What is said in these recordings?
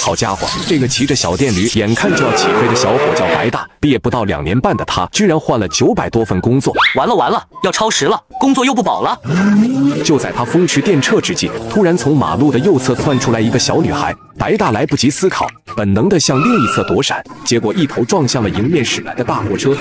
好家伙，这个骑着小电驴，眼看就要起飞的小伙叫白大。毕业不到2年半的他，居然换了900多份工作。 完了，要超时了，工作又不保了。 就在他风驰电掣之际，突然从马路的右侧窜出来一个小女孩。白大来不及思考，本能地向另一侧躲闪，结果一头撞向了迎面驶来的大货车。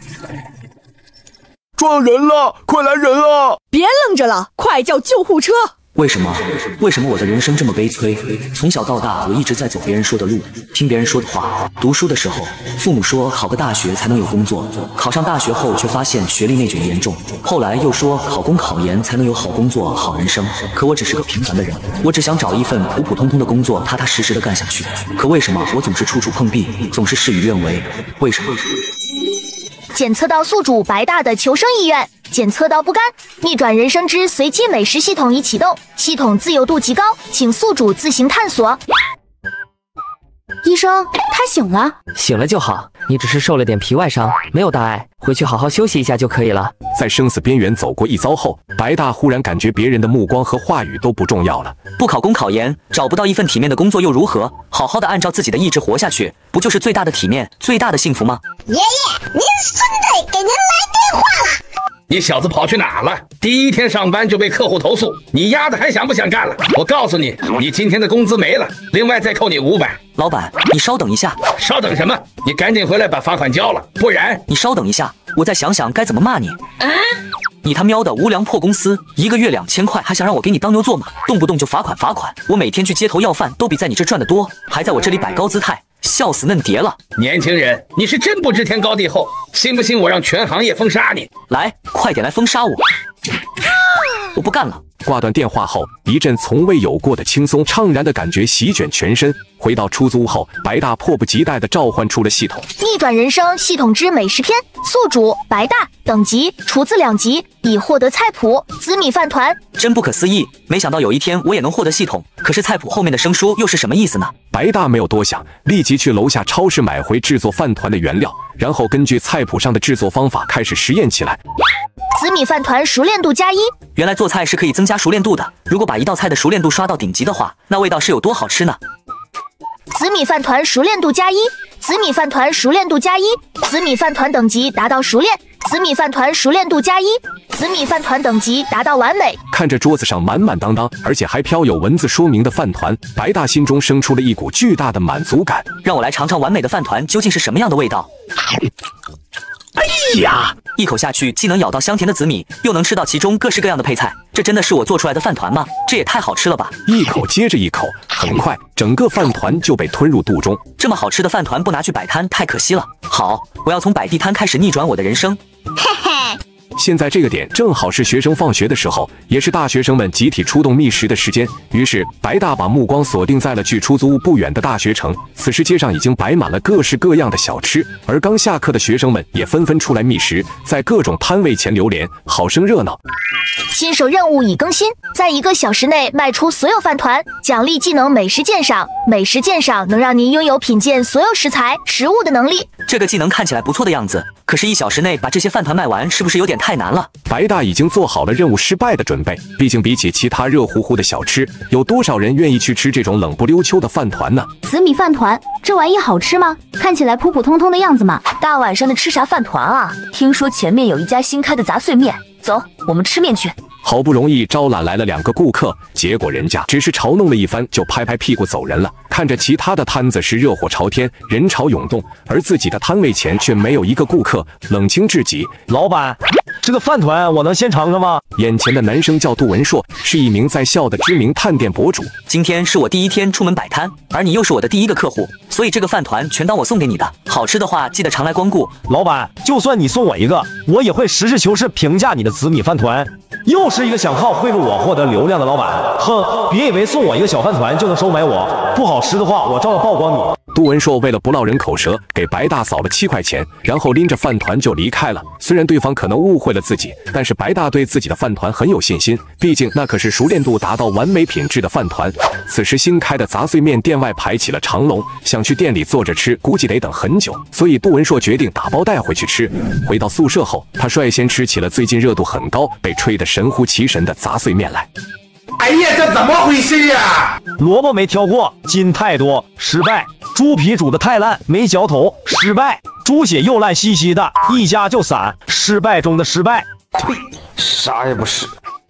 撞人了！快来人啊！ 别愣着了，快叫救护车！ 为什么我的人生这么悲催？从小到大，我一直在走别人说的路，听别人说的话。读书的时候，父母说考个大学才能有工作，考上大学后却发现学历内卷严重。后来又说考公考研才能有好工作、好人生。可我只是个平凡的人，我只想找一份普普通通的工作，踏踏实实的干下去。可为什么我总是处处碰壁，总是事与愿违？为什么？ 检测到宿主白大的求生意愿，检测到不甘，逆转人生之随机美食系统已启动，系统自由度极高，请宿主自行探索。 医生，他醒了。 醒了就好，你只是受了点皮外伤，没有大碍，回去好好休息一下就可以了。 在生死边缘走过一遭后，白大忽然感觉别人的目光和话语都不重要了。 不考公考研，找不到一份体面的工作又如何？好好的按照自己的意志活下去，不就是最大的体面、最大的幸福吗？ 爷爷，您孙子给您来电话了。 你小子跑去哪了？第一天上班就被客户投诉，你丫的还想不想干了？我告诉你，你今天的工资没了，另外再扣你500。 老板，你稍等一下。 稍等什么？你赶紧回来把罚款交了，不然…… 你稍等一下，我再想想该怎么骂你。你他喵的无良破公司，1个月2000块，还想让我给你当牛做马？动不动就罚款！我每天去街头要饭都比在你这赚得多，还在我这里摆高姿态，笑死嫩碟了！ 年轻人，你是真不知天高地厚，信不信我让全行业封杀你？ 来，快点来封杀我！我不干了。 挂断电话后，一阵从未有过的轻松怅然的感觉席卷全身。回到出租屋后，白大迫不及待地召唤出了系统。 逆转人生系统之美食篇，宿主白大，等级厨子2级，已获得菜谱紫米饭团。 真不可思议，没想到有一天我也能获得系统。可是菜谱后面的生疏又是什么意思呢？ 白大没有多想，立即去楼下超市买回制作饭团的原料，然后根据菜谱上的制作方法开始实验起来。 紫米饭团熟练度+1。 原来做菜是可以增加熟练度的，如果把一道菜的熟练度刷到顶级的话，那味道是有多好吃呢？ 紫米饭团熟练度+1，紫米饭团熟练度+1，紫米饭团等级达到熟练，紫米饭团熟练度+1，紫米饭团等级达到完美。 看着桌子上满满当当，而且还飘有文字说明的饭团，白大心中生出了一股巨大的满足感。 让我来尝尝完美的饭团究竟是什么样的味道。 哎呀！ 一口下去，既能咬到香甜的紫米，又能吃到其中各式各样的配菜，这真的是我做出来的饭团吗？这也太好吃了吧！ 一口接着一口，很快整个饭团就被吞入肚中。 这么好吃的饭团不拿去摆摊太可惜了。好，我要从摆地摊开始逆转我的人生。 嘿嘿。 现在这个点正好是学生放学的时候，也是大学生们集体出动觅食的时间。于是白大把目光锁定在了距出租屋不远的大学城。此时街上已经摆满了各式各样的小吃，而刚下课的学生们也纷纷出来觅食，在各种摊位前流连，好生热闹。 新手任务已更新，在1个小时内卖出所有饭团，奖励技能美食鉴赏。美食鉴赏能让您拥有品鉴所有食材食物的能力。 这个技能看起来不错的样子，可是1小时内把这些饭团卖完，是不是有点太难了？ 白大已经做好了任务失败的准备，毕竟比起其他热乎乎的小吃，有多少人愿意去吃这种冷不溜秋的饭团呢？ 紫米饭团，这玩意好吃吗？看起来普普通通的样子嘛。 大晚上的吃啥饭团啊？听说前面有一家新开的杂碎面，走，我们吃面去。 好不容易招揽来了2个顾客，结果人家只是嘲弄了一番就拍拍屁股走人了。看着其他的摊子是热火朝天，人潮涌动，而自己的摊位前却没有一个顾客，冷清至极。 老板，这个饭团我能先尝尝吗？ 眼前的男生叫杜文硕，是一名在校的知名探店博主。 今天是我第1天出门摆摊，而你又是我的第1个客户，所以这个饭团全当我送给你的。好吃的话记得常来光顾。 老板，就算你送我一个，我也会实事求是评价你的紫米饭团。又是一个想靠贿赂我获得流量的老板，哼！别以为送我一个小饭团就能收买我，不好吃的话我照样曝光你。 杜文硕为了不落人口舌，给白大扫了7块钱，然后拎着饭团就离开了。虽然对方可能误会了自己，但是白大对自己的饭团很有信心，毕竟那可是熟练度达到完美品质的饭团。此时新开的杂碎面店外排起了长龙，想去店里坐着吃，估计得等很久，所以杜文硕决定打包带回去吃。回到宿舍后，他率先吃起了最近热度很高、被吹得神乎其神的杂碎面来。 哎呀，这怎么回事呀？ 萝卜没挑过，筋太多，失败；猪皮煮的太烂，没嚼头，失败；猪血又烂兮兮的，一夹就散，失败中的失败。 呸，啥也不是。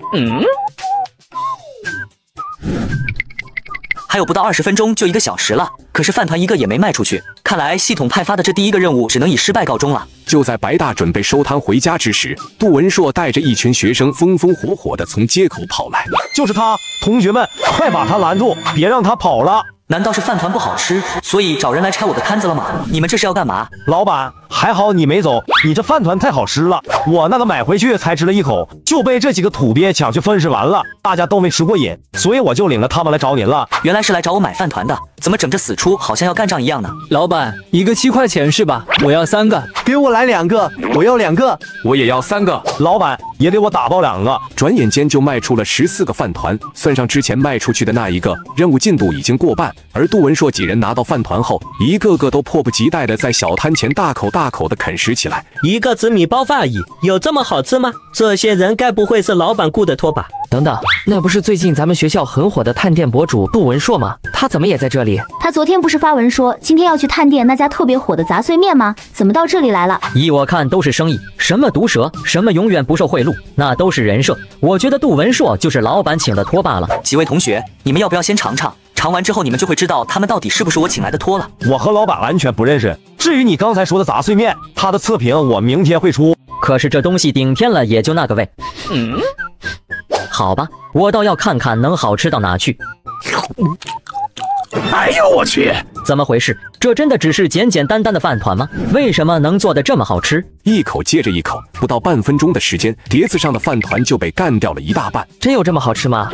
还有不到20分钟就1个小时了，可是饭团一个也没卖出去，看来系统派发的这第一个任务只能以失败告终了。 就在白大准备收摊回家之时，杜文硕带着一群学生风风火火地从街口跑来。 就是他，同学们，快把他拦住，别让他跑了！ 难道是饭团不好吃，所以找人来拆我的摊子了吗？你们这是要干嘛？ 老板，还好你没走，你这饭团太好吃了，我那个买回去才吃了1口，就被这几个土鳖抢去分食完了，大家都没吃过瘾，所以我就领着他们来找您了。 原来是来找我买饭团的，怎么整这死出好像要干仗一样呢？ 老板，一个7块钱是吧？我要3个， 给我来2个，我要2个， 我也要3个。 老板也给我打包2个。 转眼间就卖出了14个饭团，算上之前卖出去的那1个，任务进度已经过半。而杜文硕几人拿到饭团后，一个个都迫不及待地在小摊前大口大口地啃食起来。 1个紫米包饭而已，有这么好吃吗？这些人该不会是老板雇的托吧？ 等等，那不是最近咱们学校很火的探店博主杜文硕吗？他怎么也在这里？ 他昨天不是发文说今天要去探店那家特别火的杂碎面吗？怎么到这里来了？ 依我看都是生意，什么毒舌，什么永远不受贿赂，那都是人设。我觉得杜文硕就是老板请的托罢了。 几位同学，你们要不要先尝尝？尝完之后，你们就会知道他们到底是不是我请来的托了。 我和老板完全不认识。至于你刚才说的杂碎面，它的测评我明天会出。 可是这东西顶天了也就那个味。好吧，我倒要看看能好吃到哪去。 哎呦我去！ 怎么回事？这真的只是简简单单的饭团吗？为什么能做得这么好吃？ 一口接着一口，不到半分钟的时间，碟子上的饭团就被干掉了一大半。 真有这么好吃吗？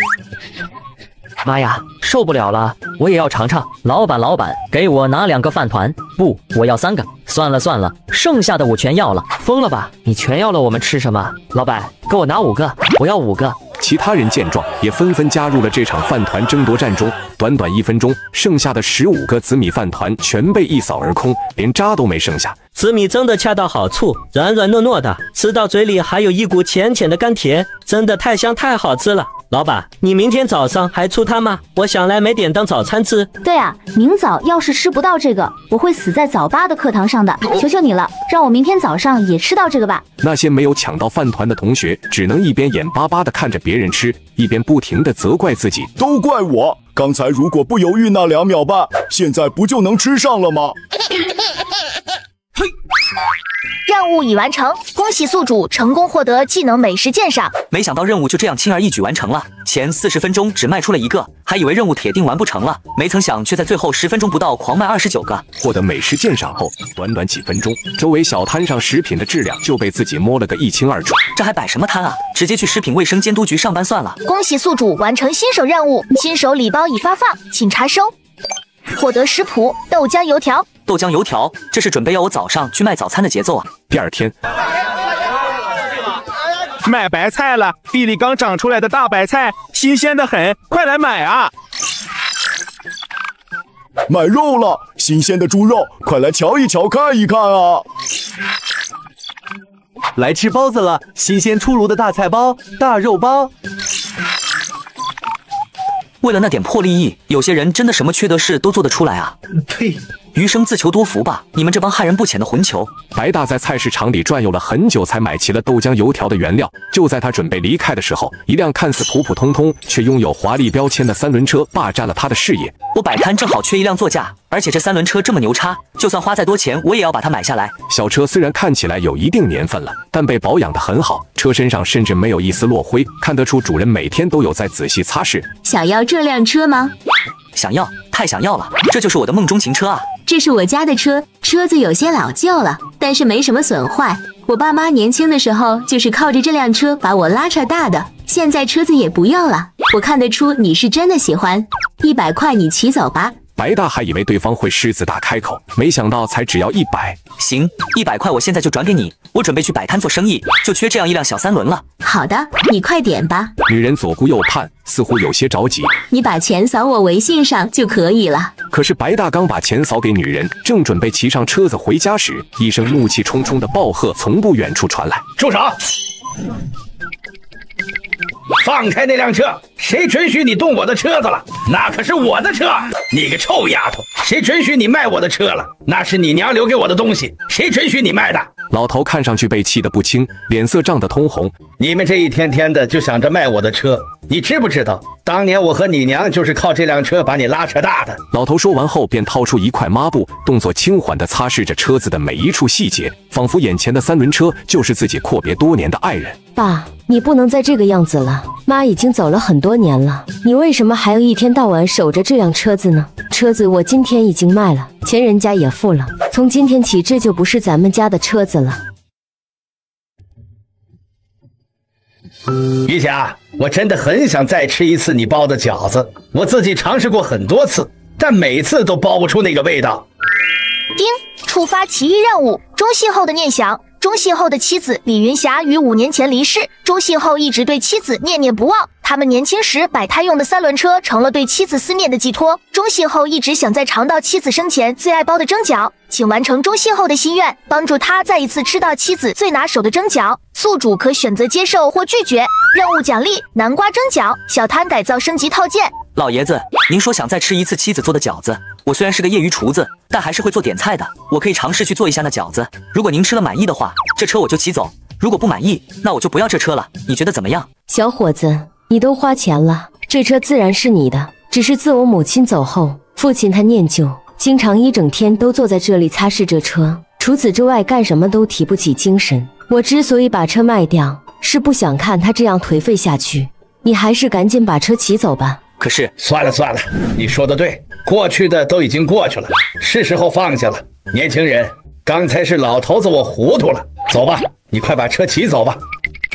妈呀，受不了了！我也要尝尝。老板，给我拿2个饭团。不，我要3个。算了，剩下的我全要了。疯了吧？你全要了，我们吃什么？老板，给我拿5个，我要5个。 其他人见状，也纷纷加入了这场饭团争夺战中。短短1分钟，剩下的15个紫米饭团全被一扫而空，连渣都没剩下。 紫米真的恰到好处，软软糯糯的，吃到嘴里还有一股浅浅的甘甜，真的太香太好吃了。老板，你明天早上还出摊吗？我想来买点当早餐吃。 对啊，明早要是吃不到这个，我会死在早8的课堂上的。求求你了，让我明天早上也吃到这个吧。 那些没有抢到饭团的同学，只能一边眼巴巴地看着别人吃，一边不停地责怪自己。 都怪我，刚才如果不犹豫那2秒半，现在不就能吃上了吗？ 任务已完成，恭喜宿主成功获得技能美食鉴赏。 没想到任务就这样轻而易举完成了，前40分钟只卖出了1个，还以为任务铁定完不成了，没曾想却在最后10分钟不到狂卖29个。 获得美食鉴赏后，短短几分钟，周围小摊上食品的质量就被自己摸了个一清二楚。 这还摆什么摊啊？直接去食品卫生监督局上班算了。 恭喜宿主完成新手任务，新手礼包已发放，请查收。获得食谱豆浆油条。 豆浆油条，这是准备要我早上去卖早餐的节奏啊！ 第2天， 买白菜了，地里刚长出来的大白菜，新鲜的很，快来买啊！ 买肉了，新鲜的猪肉，快来瞧一瞧，看一看啊！ 来吃包子了，新鲜出炉的大菜包、大肉包。 为了那点破利益，有些人真的什么缺德事都做得出来啊！ 呸！ 余生自求多福吧，你们这帮害人不浅的混球！ 白大在菜市场里转悠了很久，才买齐了豆浆油条的原料。就在他准备离开的时候，一辆看似普普通通却拥有华丽标签的3轮车霸占了他的视野。 我摆摊正好缺一辆座驾，而且这3轮车这么牛叉，就算花再多钱，我也要把它买下来。 小车虽然看起来有一定年份了，但被保养得很好，车身上甚至没有一丝落灰，看得出主人每天都有在仔细擦拭。 想要这辆车吗？ 想要，太想要了，这就是我的梦中情车啊！ 这是我家的车，车子有些老旧了，但是没什么损坏。我爸妈年轻的时候就是靠着这辆车把我拉扯大的，现在车子也不要了。我看得出你是真的喜欢，100块你骑走吧。 白大还以为对方会狮子大开口，没想到才只要100。 行，100块我现在就转给你，我准备去摆摊做生意，就缺这样一辆小3轮了。 好的，你快点吧。 女人左顾右盼，似乎有些着急。 你把钱扫我微信上就可以了。 可是白大刚把钱扫给女人，正准备骑上车子回家时，一声怒气冲冲的暴喝从不远处传来：“ 住手！” 放开那辆车！谁准许你动我的车子了？那可是我的车！你个臭丫头，谁准许你卖我的车了？那是你娘留给我的东西，谁准许你卖的？ 老头看上去被气得不轻，脸色涨得通红。 你们这一天天的就想着卖我的车，你知不知道？当年我和你娘就是靠这辆车把你拉扯大的。 老头说完后，便掏出一块抹布，动作轻缓地擦拭着车子的每一处细节，仿佛眼前的三轮车就是自己阔别多年的爱人。 爸，你不能再这个样子了，妈已经走了很多年了，你为什么还要一天到晚守着这辆车子呢？车子我今天已经卖了，钱人家也付了，从今天起这就不是咱们家的车子了。 于霞，我真的很想再吃一次你包的饺子，我自己尝试过很多次，但每次都包不出那个味道。 丁，触发奇异任务，中信后的念想。中信后的妻子李云霞于5年前离世，中信后一直对妻子念念不忘。他们年轻时摆摊用的三轮车成了对妻子思念的寄托。中信后一直想再尝到妻子生前最爱包的蒸饺，请完成中信后的心愿，帮助他再一次吃到妻子最拿手的蒸饺。宿主可选择接受或拒绝。任务奖励：南瓜蒸饺、小摊改造升级套件。 老爷子，您说想再吃一次妻子做的饺子，我虽然是个业余厨子，但还是会做点菜的，我可以尝试去做一下那饺子。如果您吃了满意的话，这车我就骑走；如果不满意，那我就不要这车了。你觉得怎么样？ 小伙子，你都花钱了，这车自然是你的。只是自我母亲走后，父亲他念旧，经常一整天都坐在这里擦拭这车，除此之外干什么都提不起精神。我之所以把车卖掉，是不想看他这样颓废下去。你还是赶紧把车骑走吧。 可是， 算了，你说的对，过去的都已经过去了，是时候放下了。年轻人，刚才是老头子我糊涂了，走吧，你快把车骑走吧。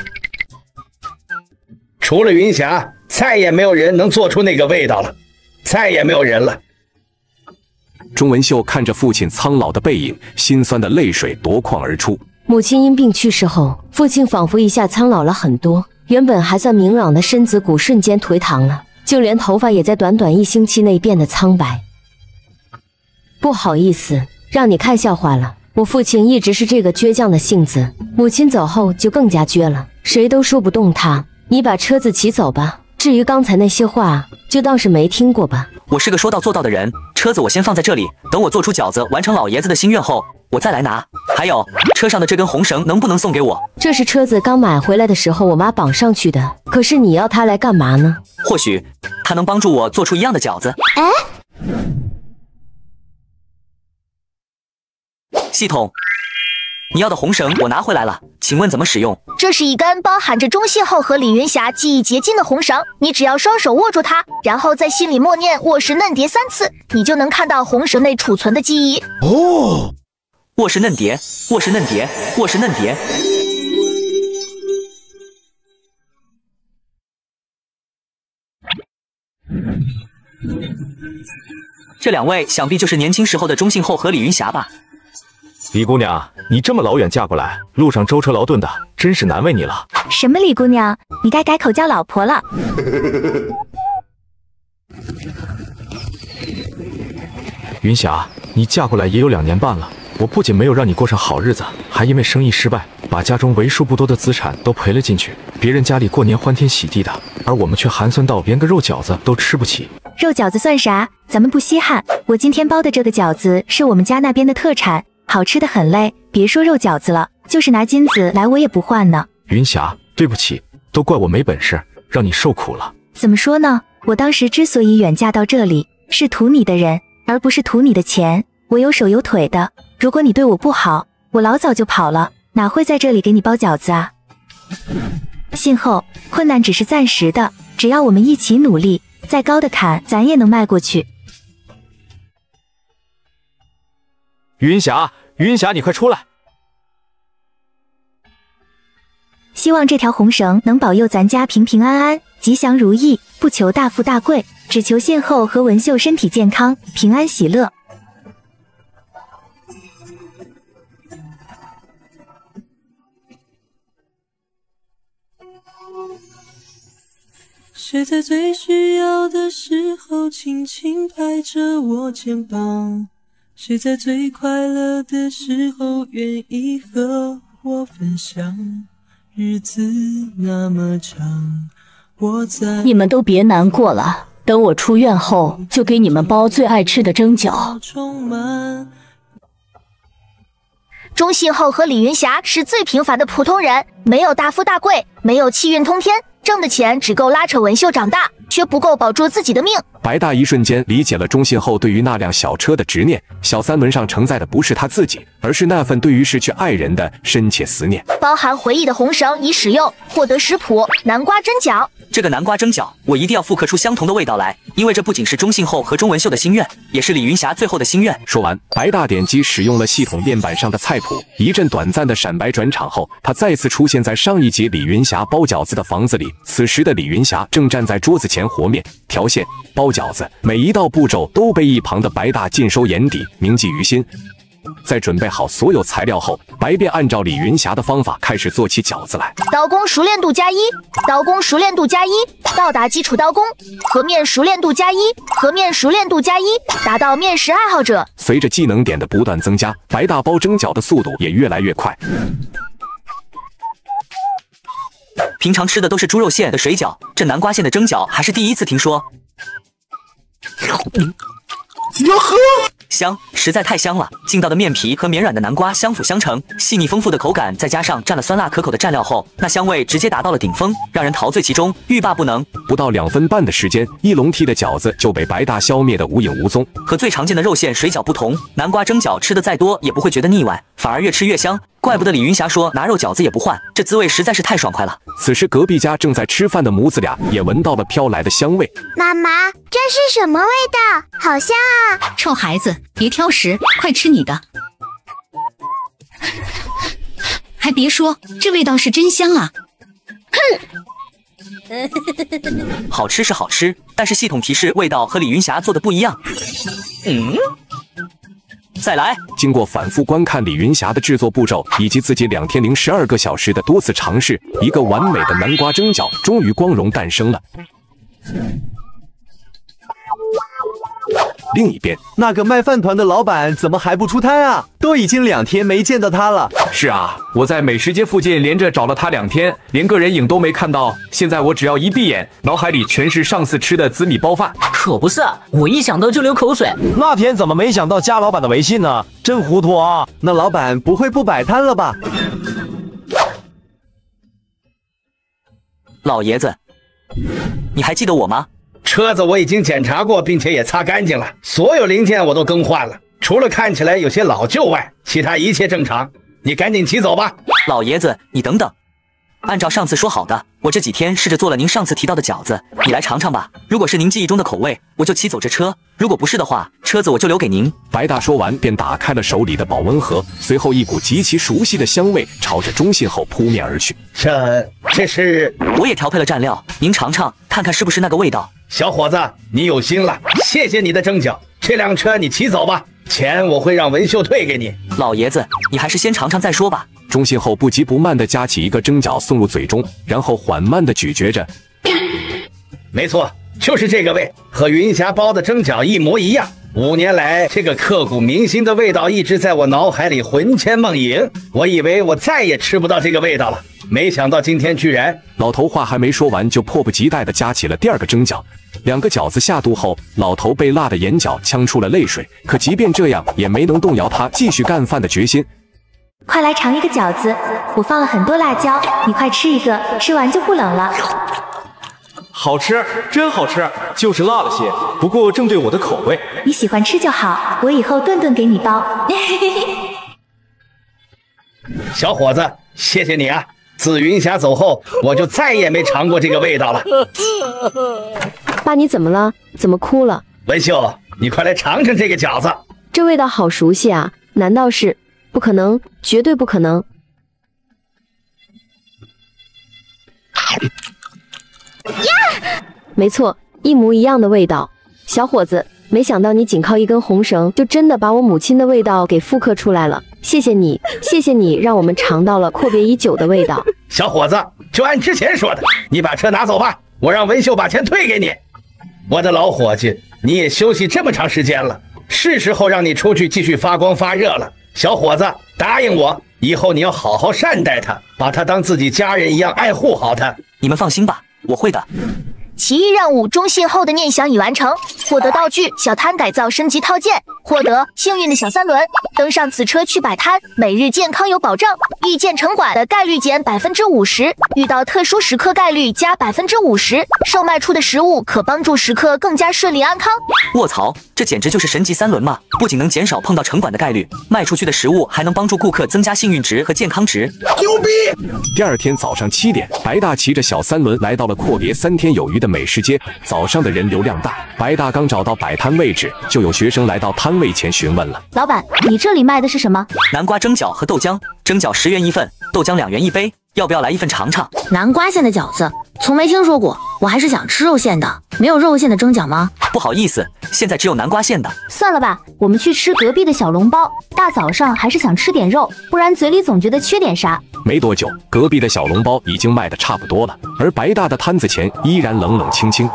除了云霞，再也没有人能做出那个味道了，再也没有人了。 钟文秀看着父亲苍老的背影，心酸的泪水夺眶而出。 母亲因病去世后，父亲仿佛一下苍老了很多，原本还算明朗的身子骨瞬间颓唐了，就连头发也在短短1星期内变得苍白。不好意思，让你看笑话了。我父亲一直是这个倔强的性子，母亲走后就更加倔了，谁都说不动他。你把车子骑走吧，至于刚才那些话，就当是没听过吧。 我是个说到做到的人，车子我先放在这里，等我做出饺子完成老爷子的心愿后，我再来拿。还有，车上的这根红绳能不能送给我？ 这是车子刚买回来的时候我妈绑上去的，可是你要它来干嘛呢？ 或许它能帮助我做出一样的饺子。系统，你要的红绳我拿回来了，请问怎么使用？ 这是一根包含着中信后和李云霞记忆结晶的红绳，你只要双手握住它，然后在心里默念卧室嫩蝶3次，你就能看到红绳内储存的记忆。 哦，卧室嫩蝶，卧室嫩蝶，卧室嫩蝶。这2位想必就是年轻时候的钟信后和李云霞吧？ 李姑娘，你这么老远嫁过来，路上舟车劳顿的，真是难为你了。 什么李姑娘，你该改口叫老婆了。 云霞，你嫁过来也有2年半了，我不仅没有让你过上好日子，还因为生意失败，把家中为数不多的资产都赔了进去。别人家里过年欢天喜地的，而我们却寒酸到连个肉饺子都吃不起。 肉饺子算啥？咱们不稀罕。我今天包的这个饺子是我们家那边的特产，好吃的很嘞。别说肉饺子了，就是拿金子来我也不换呢。 云霞，对不起，都怪我没本事，让你受苦了。 怎么说呢？我当时之所以远嫁到这里，是图你的人，而不是图你的钱。我有手有腿的，如果你对我不好，我老早就跑了，哪会在这里给你包饺子啊？信后，困难只是暂时的，只要我们一起努力，再高的坎咱也能迈过去。 云霞，云霞，你快出来！ 希望这条红绳能保佑咱家平平安安，吉祥如意，不求大富大贵，只求信后和文秀身体健康，平安喜乐。 谁在最需要的时候轻轻拍着我肩膀？谁在最快乐的时候愿意和我分享？日子那么长， 我在。 你们都别难过了，等我出院后就给你们包最爱吃的蒸饺。 钟信厚和李云霞是最平凡的普通人，没有大富大贵，没有气运通天，挣的钱只够拉扯文秀长大，却不够保住自己的命。 白大一瞬间理解了钟信厚对于那辆小车的执念，小三轮上承载的不是他自己，而是那份对于失去爱人的深切思念。 包含回忆的红绳已使用，获得食谱南瓜蒸饺。 这个南瓜蒸饺，我一定要复刻出相同的味道来，因为这不仅是钟信厚和钟文秀的心愿，也是李云霞最后的心愿。 说完，白大点击使用了系统面板上的菜谱，一阵短暂的闪白转场后，他再次出现在上一集李云霞包饺子的房子里。此时的李云霞正站在桌子前和面、调馅、包饺子，每一道步骤都被一旁的白大尽收眼底，铭记于心。在准备好所有材料后，白便按照李云霞的方法开始做起饺子来。 刀工熟练度加1，刀工熟练度加1，到达基础刀工。和面熟练度加1，和面熟练度加1，达到面食爱好者。 随着技能点的不断增加，白大包蒸饺的速度也越来越快。 平常吃的都是猪肉馅的水饺，这南瓜馅的蒸饺还是第一次听说。哟呵，香，实在太香了！劲道的面皮和绵软的南瓜相辅相成，细腻丰富的口感，再加上蘸了酸辣可口的蘸料后，那香味直接达到了顶峰，让人陶醉其中，欲罢不能。 不到2分半的时间，一笼屉的饺子就被白大消灭得无影无踪。 和最常见的肉馅水饺不同，南瓜蒸饺吃的再多也不会觉得腻歪，反而越吃越香。怪不得李云霞说拿肉饺子也不换，这滋味实在是太爽快了。 此时隔壁家正在吃饭的母子俩也闻到了飘来的香味。 妈妈，这是什么味道？好香啊！ 臭孩子，别挑食，快吃你的。还别说，这味道是真香啊！ 哼！ 好吃是好吃，但是系统提示味道和李云霞做的不一样。再来。 经过反复观看李云霞的制作步骤，以及自己2天零12个小时的多次尝试，一个完美的南瓜蒸饺终于光荣诞生了。另一边， 那个卖饭团的老板怎么还不出摊啊？都已经2天没见到他了。 是啊，我在美食街附近连着找了他2天，连个人影都没看到。现在我只要一闭眼，脑海里全是上次吃的紫米包饭。 可不是，我一想到就流口水。 那天怎么没想到加老板的微信呢？真糊涂啊！ 那老板不会不摆摊了吧？ 老爷子，你还记得我吗？ 车子我已经检查过，并且也擦干净了，所有零件我都更换了，除了看起来有些老旧外，其他一切正常。你赶紧骑走吧。 老爷子，你等等。按照上次说好的，我这几天试着做了您上次提到的饺子，你来尝尝吧。如果是您记忆中的口味，我就骑走这车；如果不是的话，车子我就留给您。 白大说完便打开了手里的保温盒，随后一股极其熟悉的香味朝着钟信厚扑面而去。 这是我也调配了蘸料，您尝尝看看是不是那个味道。 小伙子，你有心了，谢谢你的蒸饺。这辆车你骑走吧，钱我会让文秀退给你。 老爷子，你还是先尝尝再说吧。 钟信厚不急不慢地夹起一个蒸饺送入嘴中，然后缓慢地咀嚼着。 没错，就是这个味，和云霞包的蒸饺一模一样。5年来，这个刻骨铭心的味道一直在我脑海里魂牵梦萦。我以为我再也吃不到这个味道了，没想到今天居然…… 老头话还没说完，就迫不及待地夹起了第2个蒸饺。2个饺子下肚后，老头被辣的眼角呛出了泪水，可即便这样，也没能动摇他继续干饭的决心。 快来尝一个饺子，我放了很多辣椒，你快吃一个，吃完就不冷了。 好吃，真好吃，就是辣了些，不过正对我的口味。 你喜欢吃就好，我以后顿顿给你包。 小伙子，谢谢你啊！自云霞走后，我就再也没尝过这个味道了。 爸，你怎么了？怎么哭了？ 文秀，你快来尝尝这个饺子， 这味道好熟悉啊！难道是？不可能，绝对不可能！没错，一模一样的味道。小伙子，没想到你仅靠一根红绳，就真的把我母亲的味道给复刻出来了。谢谢你，谢谢你，让我们尝到了阔别已久的味道。 小伙子，就按之前说的，你把车拿走吧，我让文秀把钱退给你。我的老伙计，你也休息这么长时间了，是时候让你出去继续发光发热了。小伙子，答应我，以后你要好好善待他，把他当自己家人一样爱护好他。 你们放心吧， 我会的。 奇异任务中信后的念想已完成，获得道具小摊改造升级套件，获得幸运的小三轮，登上此车去摆摊，每日健康有保障，遇见城管的概率减50%，遇到特殊时刻概率加50%，售卖出的食物可帮助食客更加顺利安康。 卧槽，这简直就是神级三轮嘛！不仅能减少碰到城管的概率，卖出去的食物还能帮助顾客增加幸运值和健康值， 牛逼！第二天早上7点，白大骑着小三轮来到了阔别3天有余的美食街。早上的人流量大，白大刚找到摆摊位置，就有学生来到摊位前询问了： 老板，你这里卖的是什么？ 南瓜蒸饺和豆浆，蒸饺10元一份，豆浆2元一杯，要不要来一份尝尝？ 南瓜馅的饺子，从没听说过，我还是想吃肉馅的。没有肉馅的蒸饺吗？ 不好意思，现在只有南瓜馅的。 算了吧，我们去吃隔壁的小笼包。大早上还是想吃点肉，不然嘴里总觉得缺点啥。 没多久，隔壁的小笼包已经卖得差不多了，而白大的摊子前依然冷冷清清。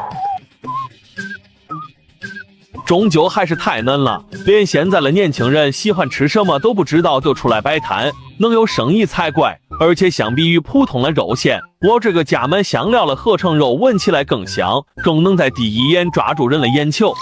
终究还是太嫩了，连现在的年轻人喜欢吃什么都不知道就出来摆摊，能有生意才怪。而且相比于普通的肉馅，我这个加满香料的合成肉闻起来更香，更能在第一眼抓住人的眼球。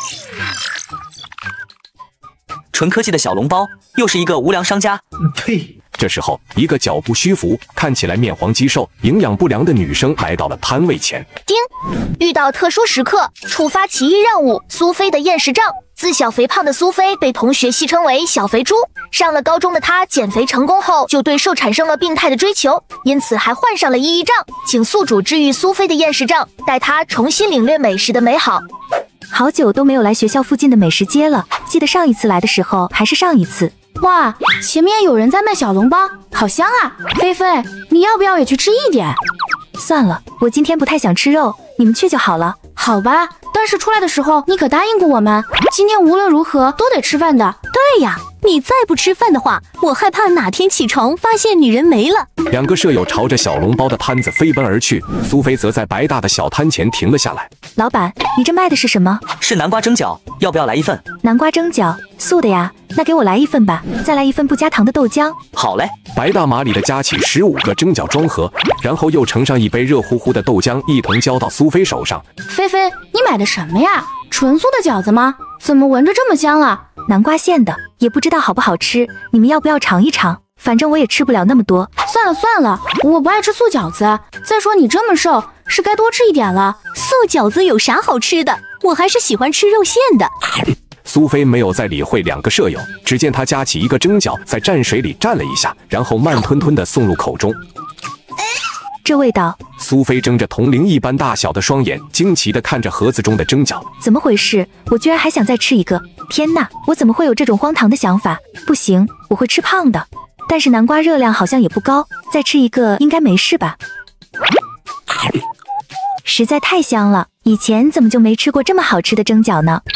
纯科技的小笼包，又是一个无良商家。 呸！这时候，一个脚步虚浮、看起来面黄肌瘦、营养不良的女生来到了摊位前。 叮！遇到特殊时刻，触发奇异任务。苏菲的厌食症。自小肥胖的苏菲被同学戏称为小肥猪。上了高中的她减肥成功后，就对瘦产生了病态的追求，因此还患上了抑郁症。请宿主治愈苏菲的厌食症，带她重新领略美食的美好。 好久都没有来学校附近的美食街了，记得上一次来的时候还是上一次。 哇，前面有人在卖小笼包，好香啊！菲菲，你要不要也去吃一点？ 算了，我今天不太想吃肉，你们去就好了。 好吧，但是出来的时候你可答应过我们，今天无论如何都得吃饭的。 对呀，你再不吃饭的话，我害怕哪天起床发现女人没了。 2个舍友朝着小笼包的摊子飞奔而去，苏菲则在白大的小摊前停了下来。 老板，你这卖的是什么？ 是南瓜蒸饺，要不要来一份？ 南瓜蒸饺，素的呀，那给我来一份吧，再来一份不加糖的豆浆。 好嘞。 白大麻利的夹起15个蒸饺装盒，然后又盛上一杯热乎乎的豆浆，一同交到苏菲手上。 菲菲，你买的什么呀？纯素的饺子吗？怎么闻着这么香啊？ 南瓜馅的，也不知道好不好吃，你们要不要尝一尝？反正我也吃不了那么多。 算了算了，我不爱吃素饺子。再说你这么瘦，是该多吃一点了。 素饺子有啥好吃的？我还是喜欢吃肉馅的。 苏菲没有再理会2个舍友，只见她夹起一个蒸饺，在蘸水里蘸了一下，然后慢吞吞地送入口中。 这味道！ 苏菲睁着铜铃一般大小的双眼，惊奇地看着盒子中的蒸饺。 怎么回事？我居然还想再吃一个！天哪，我怎么会有这种荒唐的想法？不行，我会吃胖的。但是南瓜热量好像也不高，再吃一个应该没事吧？实在太香了，以前怎么就没吃过这么好吃的蒸饺呢？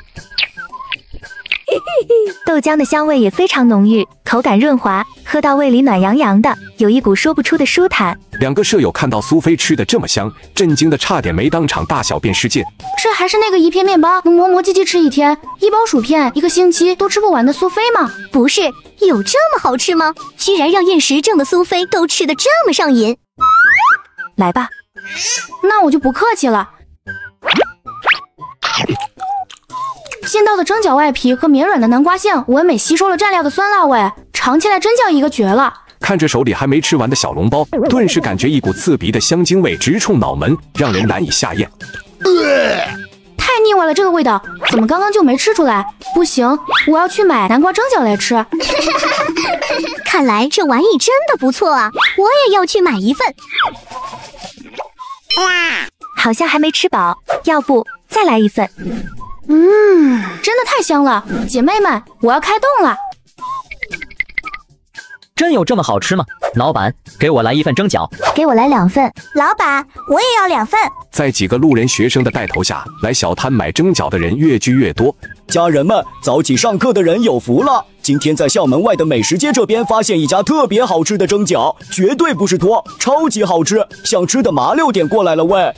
豆浆的香味也非常浓郁，口感润滑，喝到胃里暖洋洋的，有一股说不出的舒坦。 2个舍友看到苏菲吃的这么香，震惊的差点没当场大小便失禁。 这还是那个一片面包能磨磨唧唧吃一天，1包薯片1个星期都吃不完的苏菲吗？ 不是，有这么好吃吗？居然让厌食症的苏菲都吃得这么上瘾。 来吧， 那我就不客气了。新到的蒸饺外皮和绵软的南瓜馅完美吸收了蘸料的酸辣味，尝起来真叫一个绝了。 看着手里还没吃完的小笼包，顿时感觉一股刺鼻的香精味直冲脑门，让人难以下咽。 太腻歪了，这个味道怎么刚刚就没吃出来？不行，我要去买南瓜蒸饺来吃。 看来这玩意真的不错啊，我也要去买一份。 好像还没吃饱，要不再来一份？ 真的太香了，姐妹们，我要开动了。 真有这么好吃吗？老板，给我来一份蒸饺。 给我来2份。 老板，我也要2份。 在几个路人学生的带头下，来小摊买蒸饺的人越聚越多。 家人们，早起上课的人有福了！今天在校门外的美食街这边发现一家特别好吃的蒸饺，绝对不是托，超级好吃，想吃的麻溜点过来了喂！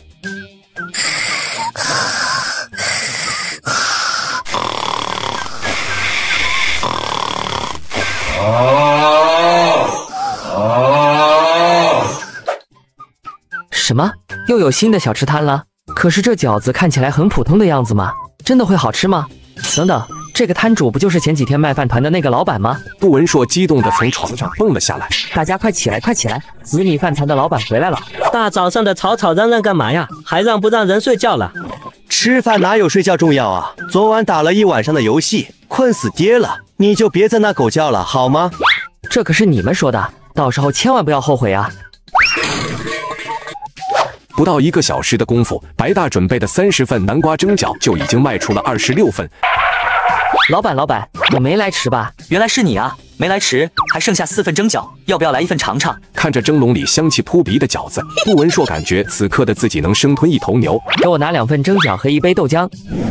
什么？ 又有新的小吃摊了。可是这饺子看起来很普通的样子吗？真的会好吃吗？等等，这个摊主不就是前几天卖饭团的那个老板吗？ 杜文硕激动地从床上蹦了下来。 大家快起来，快起来！紫米饭团的老板回来了。 大早上的吵吵嚷嚷干嘛呀？还让不让人睡觉了？ 吃饭哪有睡觉重要啊？昨晚打了一晚上的游戏，困死爹了。你就别在那狗叫了，好吗？ 这可是你们说的，到时候千万不要后悔啊！ 不到1个小时的功夫，白大准备的30份南瓜蒸饺就已经卖出了26份。 老板，我没来迟吧？ 原来是你啊，没来迟，还剩下4份蒸饺，要不要来1份尝尝？ 看着蒸笼里香气扑鼻的饺子，杜文硕感觉此刻的自己能生吞一头牛。 给我拿2份蒸饺和1杯豆浆。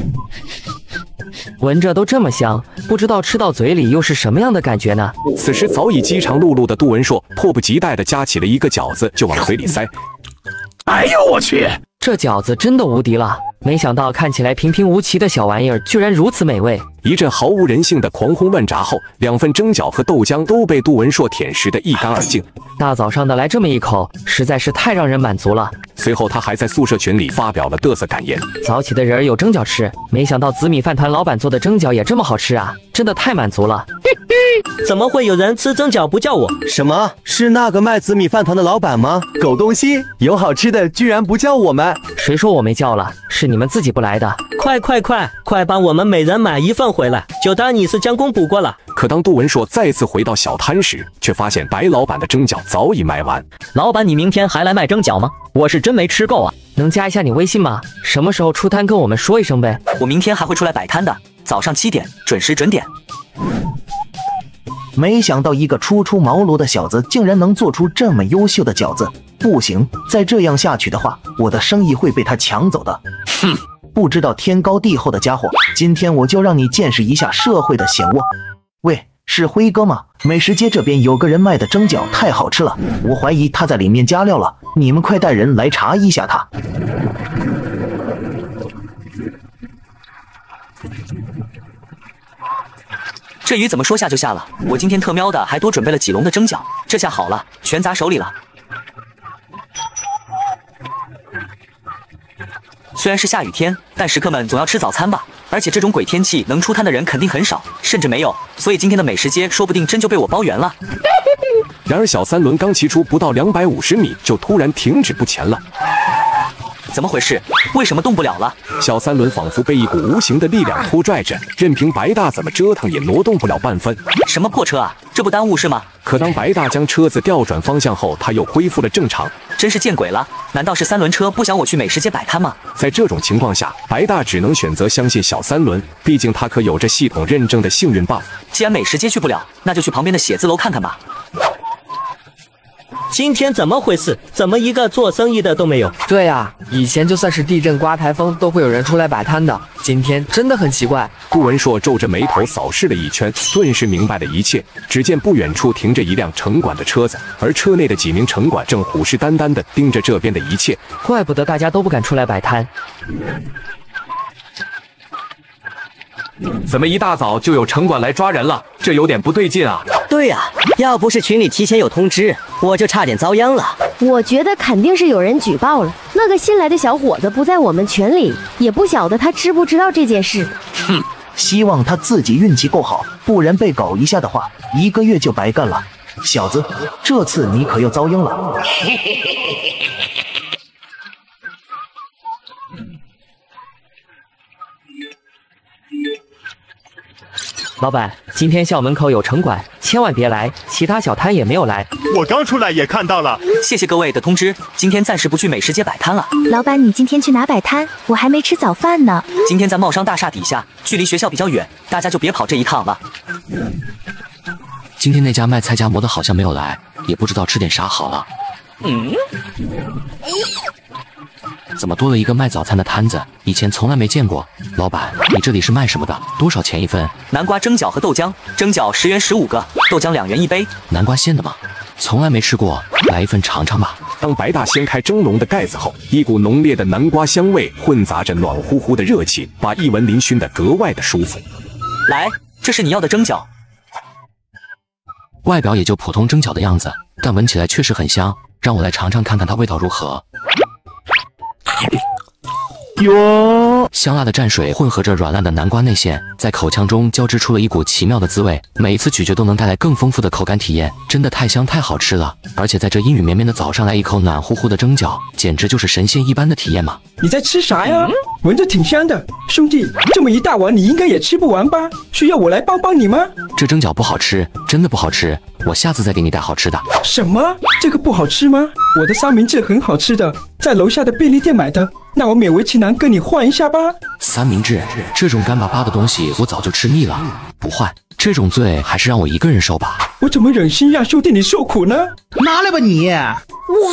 闻着都这么香，不知道吃到嘴里又是什么样的感觉呢？ 此时早已饥肠辘辘的杜文硕迫不及待地夹起了1个饺子就往嘴里塞。 哎呦我去！ 这饺子真的无敌了！没想到看起来平平无奇的小玩意儿，居然如此美味。 一阵毫无人性的狂轰乱炸后，2份蒸饺和豆浆都被杜文硕舔食得一干二净。 大早上的来这么一口，实在是太让人满足了。 随后他还在宿舍群里发表了嘚瑟感言： 早起的人有蒸饺吃，没想到紫米饭团老板做的蒸饺也这么好吃啊！真的太满足了。 怎么会有人吃蒸饺不叫我？ 什么？是那个卖紫米饭团的老板吗？ 狗东西，有好吃的居然不叫我们？ 谁说我没叫了？是你们自己不来的。 快帮我们每人买1份回来，就当你是将功补过了。 可当杜文硕再次回到小摊时，却发现白老板的蒸饺早已卖完。 老板，你明天还来卖蒸饺吗？我是真没吃够啊！能加一下你微信吗？什么时候出摊跟我们说一声呗。 我明天还会出来摆摊的，早上7点准时准点。 没想到一个初出茅庐的小子竟然能做出这么优秀的饺子，不行，再这样下去的话，我的生意会被他抢走的。哼，不知道天高地厚的家伙，今天我就让你见识一下社会的险恶。喂，是辉哥吗？美食街这边有个人卖的蒸饺太好吃了，我怀疑他在里面加料了，你们快带人来查一下他。 这雨怎么说下就下了？我今天特喵的还多准备了几笼的蒸饺，这下好了，全砸手里了。虽然是下雨天，但食客们总要吃早餐吧？而且这种鬼天气能出摊的人肯定很少，甚至没有，所以今天的美食街说不定真就被我包圆了。 然而小三轮刚骑出不到250米，就突然停止不前了。 怎么回事？为什么动不了了？ 小三轮仿佛被一股无形的力量拖拽着，任凭白大怎么折腾也挪动不了半分。 什么破车啊？这不耽误是吗？ 可当白大将车子调转方向后，他又恢复了正常。 真是见鬼了！难道是3轮车不想我去美食街摆摊吗？ 在这种情况下，白大只能选择相信小三轮，毕竟他可有着系统认证的幸运 buff。 既然美食街去不了，那就去旁边的写字楼看看吧。 今天怎么回事？怎么一个做生意的都没有？ 对呀，以前就算是地震刮台风都会有人出来摆摊的，今天真的很奇怪。 顾文硕皱着眉头扫视了一圈，顿时明白了一切。只见不远处停着一辆城管的车子，而车内的几名城管正虎视眈眈地盯着这边的一切。 怪不得大家都不敢出来摆摊。 怎么一大早就有城管来抓人了？这有点不对劲啊！ 对呀，要不是群里提前有通知，我就差点遭殃了。 我觉得肯定是有人举报了。那个新来的小伙子不在我们群里，也不晓得他知不知道这件事。 哼，希望他自己运气够好，不然被搞一下的话，1个月就白干了。小子，这次你可又遭殃了。 老板，今天校门口有城管，千万别来，其他小摊也没有来。 我刚出来也看到了。 谢谢各位的通知，今天暂时不去美食街摆摊了。 老板，你今天去哪摆摊？我还没吃早饭呢。 今天在茂商大厦底下，距离学校比较远，大家就别跑这一趟了。 今天那家卖菜夹馍的好像没有来，也不知道吃点啥好了。怎么多了一个卖早餐的摊子？以前从来没见过。老板，你这里是卖什么的？多少钱一份？ 南瓜蒸饺和豆浆，蒸饺10元15个，豆浆2元1杯。 南瓜馅的吗？从来没吃过，来1份尝尝吧。 当白大掀开蒸笼的盖子后，一股浓烈的南瓜香味混杂着暖乎乎的热气，把一闻淋熏得格外的舒服。 来，这是你要的蒸饺。 外表也就普通蒸饺的样子，但闻起来确实很香，让我来尝尝看看它味道如何。 哟，香辣的蘸水混合着软烂的南瓜内馅，在口腔中交织出了一股奇妙的滋味。每一次咀嚼都能带来更丰富的口感体验，真的太香太好吃了！而且在这阴雨绵绵的早上来一口暖乎乎的蒸饺，简直就是神仙一般的体验嘛！ 你在吃啥呀？闻着挺香的，兄弟，这么一大碗你应该也吃不完吧？需要我来帮帮你吗？ 这蒸饺不好吃，真的不好吃，我下次再给你带好吃的。 什么？这个不好吃吗？我的三明治很好吃的，在楼下的便利店买的，那我勉为其难跟你换一下吧。 三明治这种干巴巴的东西，我早就吃腻了，不换，这种罪还是让我一个人受吧。 我怎么忍心让兄弟你受苦呢？ 拿来吧你！哇！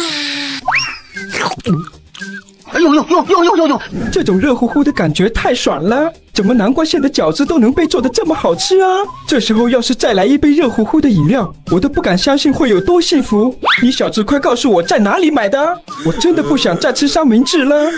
哎呦呦呦呦呦呦呦！ 这种热乎乎的感觉太爽了！怎么南瓜馅的饺子都能被做得这么好吃啊？这时候要是再来一杯热乎乎的饮料，我都不敢相信会有多幸福！你小子快告诉我在哪里买的？我真的不想再吃三明治了。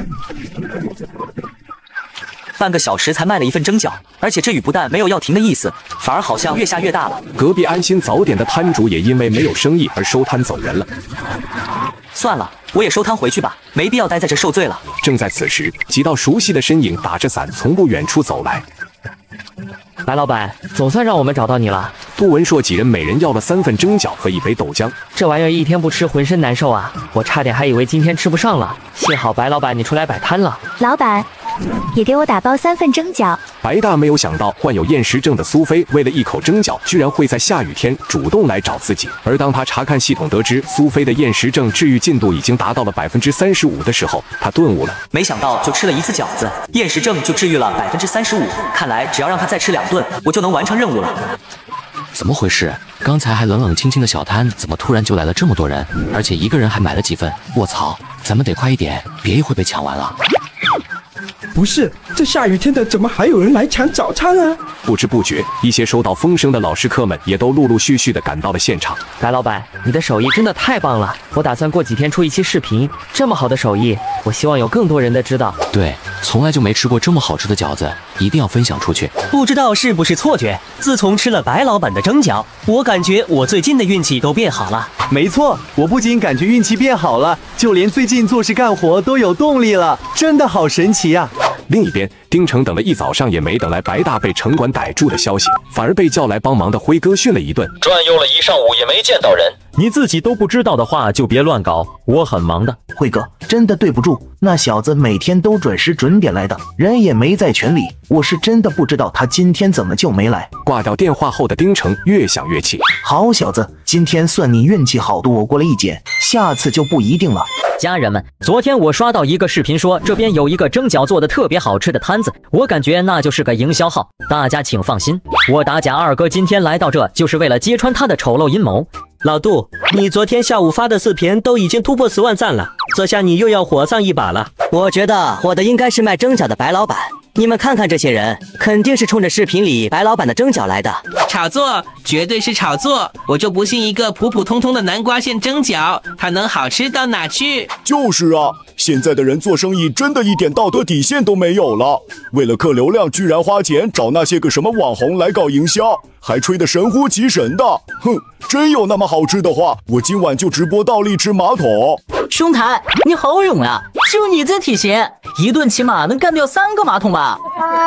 半个小时才卖了一份蒸饺，而且这雨不但没有要停的意思，反而好像越下越大了。 隔壁安心早点的摊主也因为没有生意而收摊走人了。 算了，我也收摊回去吧，没必要待在这受罪了。 正在此时，几道熟悉的身影打着伞从不远处走来。 白老板，总算让我们找到你了。 杜文硕几人每人要了3份蒸饺和1杯豆浆。 这玩意儿一天不吃浑身难受啊！我差点还以为今天吃不上了，幸好白老板你出来摆摊了。 老板，也给我打包3份蒸饺。 白大没有想到患有厌食症的苏菲为了一口蒸饺，居然会在下雨天主动来找自己。而当他查看系统得知苏菲的厌食症治愈进度已经达到了35%的时候，他顿悟了。 没想到就吃了1次饺子，厌食症就治愈了35%。看来只要让他再吃2顿，我就能完成任务了。 怎么回事？刚才还冷冷清清的小摊，怎么突然就来了这么多人？而且一个人还买了几份。卧槽，咱们得快一点，别一会被抢完了。 不是，这下雨天的怎么还有人来抢早餐啊？ 不知不觉，一些收到风声的老食客们也都陆陆续续的赶到了现场。 白老板，你的手艺真的太棒了！我打算过几天出一期视频，这么好的手艺，我希望有更多人的知道。 对，从来就没吃过这么好吃的饺子，一定要分享出去。 不知道是不是错觉，自从吃了白老板的蒸饺，我感觉我最近的运气都变好了。 没错，我不仅感觉运气变好了，就连最近做事干活都有动力了，真的好神奇啊！ 另一边，丁成等了一早上也没等来白大被城管逮住的消息，反而被叫来帮忙的辉哥训了一顿。 转悠了一上午也没见到人， 你自己都不知道的话就别乱搞，我很忙的。 辉哥，真的对不住，那小子每天都准时准点来的，人也没在群里，我是真的不知道他今天怎么就没来。 挂掉电话后的丁成越想越气， 好小子，今天算你运气好，躲过了一劫，下次就不一定了。 家人们，昨天我刷到一个视频说这边有一个蒸饺做的特别好吃的摊子，我感觉那就是个营销号，大家请放心，我打假二哥今天来到这就是为了揭穿他的丑陋阴谋。 老杜，你昨天下午发的视频都已经突破10万赞了，这下你又要火上一把了。 我觉得火的应该是卖蒸饺的白老板，你们看看这些人，肯定是冲着视频里白老板的蒸饺来的。 炒作，绝对是炒作！我就不信一个普普通通的南瓜馅蒸饺，它能好吃到哪去？ 就是啊，现在的人做生意真的一点道德底线都没有了，为了客流量居然花钱找那些个什么网红来搞营销，还吹得神乎其神的。哼，真有那么好吃的话，我今晚就直播倒立吃马桶。 兄台，你好勇啊！就你这体型，一顿起码能干掉3个马桶吧？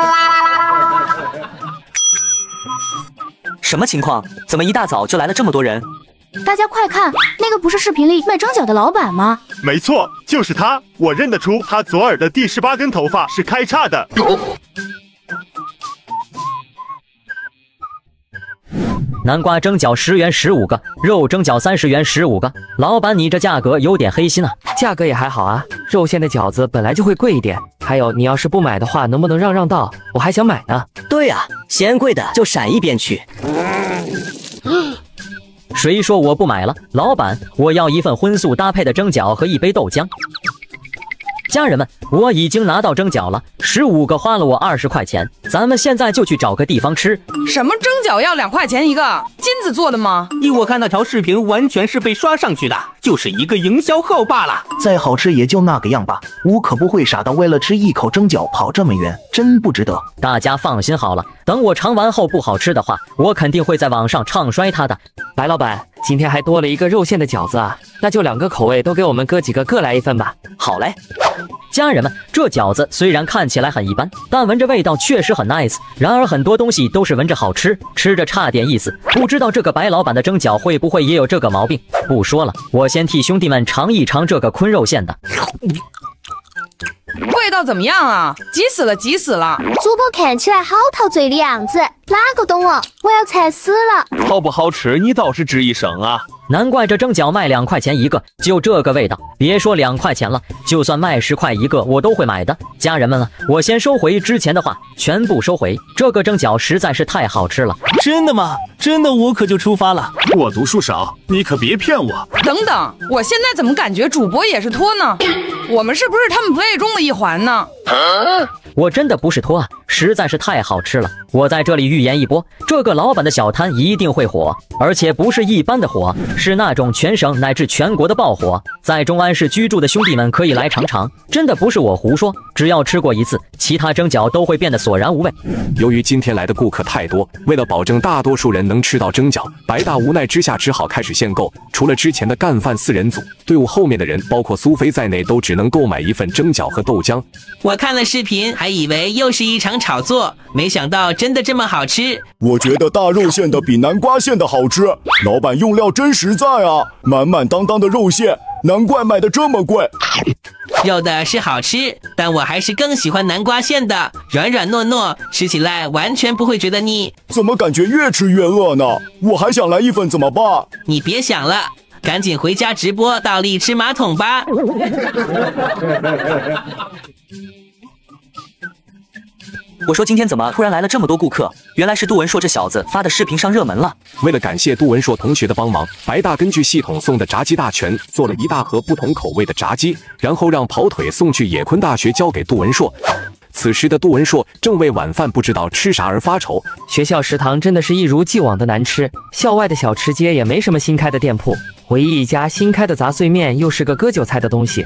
什么情况？怎么一大早就来了这么多人？ 大家快看，那个不是视频里卖蒸饺的老板吗？ 没错，就是他，我认得出他左耳的第18根头发是开叉的。 南瓜蒸饺10元15个，肉蒸饺30元15个。老板，你这价格有点黑心啊。价格也还好啊，肉馅的饺子本来就会贵一点。还有，你要是不买的话，能不能让道？我还想买呢。 对啊，嫌贵的就闪一边去。 谁说我不买了？老板，我要1份荤素搭配的蒸饺和1杯豆浆。家人们，我已经拿到蒸饺了，15个花了我20块钱，咱们现在就去找个地方吃。 什么蒸饺要2块钱一个？金子做的吗？ 依我看那条视频完全是被刷上去的， 就是一个营销号罢了。 再好吃也就那个样吧，我可不会傻到为了吃一口蒸饺跑这么远，真不值得。 大家放心好了，等我尝完后不好吃的话，我肯定会在网上唱衰它的。 白老板，今天还多了一个肉馅的饺子啊，那就2个口味都给我们哥几个各来一份吧。 好嘞。家人们，这饺子虽然看起来很一般，但闻着味道确实很 nice。然而很多东西都是闻着好吃，吃着差点意思。不知道这个白老板的蒸饺会不会也有这个毛病？不说了，我先替兄弟们尝一尝这个坤肉馅的。 味道怎么样啊？急死了，急死了！ 主播看起来好陶醉的样子，哪个懂我？我要馋死了！ 好不好吃你倒是吱一声啊！ 难怪这蒸饺卖2块钱一个，就这个味道，别说2块钱了，就算卖10块一个我都会买的。家人们啊，我先收回之前的话，全部收回。这个蒸饺实在是太好吃了。 真的吗？真的我可就出发了。 我读书少，你可别骗我。 等等，我现在怎么感觉主播也是托呢？我们是不是他们 play 中的一环呢？ 我真的不是托啊，实在是太好吃了。我在这里预言一波，这个老板的小摊一定会火，而且不是一般的火，是那种全省乃至全国的爆火。在中安市居住的兄弟们可以来尝尝，真的不是我胡说，只要吃过一次，其他蒸饺都会变得索然无味。 由于今天来的顾客太多，为了保证大多数人能吃到蒸饺，白大无奈之下只好开始限购。除了之前的干饭4人组，队伍后面的人包括苏菲在内都只能购买1份蒸饺和豆浆。 我看了视频，还以为又是一场炒作，没想到真的这么好吃。 我觉得大肉馅的比南瓜馅的好吃，老板用料真实在啊，满满当当的肉馅，难怪卖的这么贵。 肉的是好吃，但我还是更喜欢南瓜馅的，软软糯糯，吃起来完全不会觉得腻。 怎么感觉越吃越饿呢？我还想来1份怎么办？ 你别想了，赶紧回家直播倒立吃马桶吧。 我说今天怎么突然来了这么多顾客？原来是杜文硕这小子发的视频上热门了。 为了感谢杜文硕同学的帮忙，白大根据系统送的炸鸡大全做了1大盒不同口味的炸鸡，然后让跑腿送去野昆大学交给杜文硕。此时的杜文硕正为晚饭不知道吃啥而发愁。 学校食堂真的是一如既往的难吃，校外的小吃街也没什么新开的店铺，唯一一家新开的杂碎面又是个割韭菜的东西。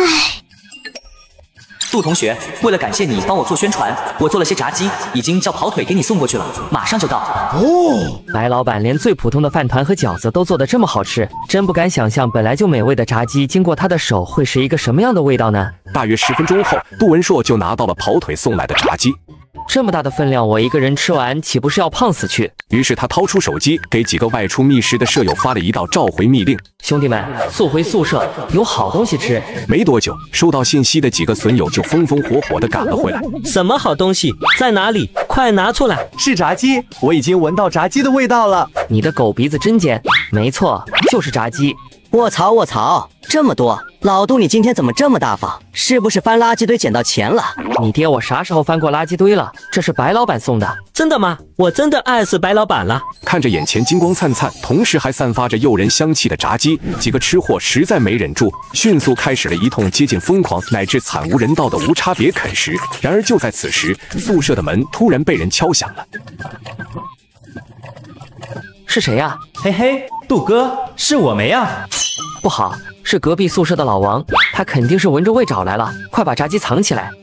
杜同学，为了感谢你帮我做宣传，我做了些炸鸡，已经叫跑腿给你送过去了，马上就到。 哦，白老板连最普通的饭团和饺子都做得这么好吃，真不敢想象本来就美味的炸鸡经过他的手会是一个什么样的味道呢？ 大约10分钟后，杜文硕就拿到了跑腿送来的炸鸡。 这么大的分量，我一个人吃完，岂不是要胖死去？ 于是他掏出手机，给几个外出觅食的舍友发了一道召回密令： 兄弟们，速回宿舍，有好东西吃。 没多久，收到信息的几个损友就风风火火地赶了回来。 什么好东西？在哪里？快拿出来！ 是炸鸡，我已经闻到炸鸡的味道了。 你的狗鼻子真尖！没错，就是炸鸡。 卧槽卧槽，这么多！老杜，你今天怎么这么大方？是不是翻垃圾堆捡到钱了？ 你爹我啥时候翻过垃圾堆了？这是白老板送的。真的吗？我真的爱死白老板了。 看着眼前金光灿灿，同时还散发着诱人香气的炸鸡，几个吃货实在没忍住，迅速开始了一通接近疯狂乃至惨无人道的无差别啃食。然而就在此时，宿舍的门突然被人敲响了。 是谁呀？ 嘿嘿，杜哥，是我没呀？ 不好，是隔壁宿舍的老王，他肯定是闻着味找来了，快把炸鸡藏起来。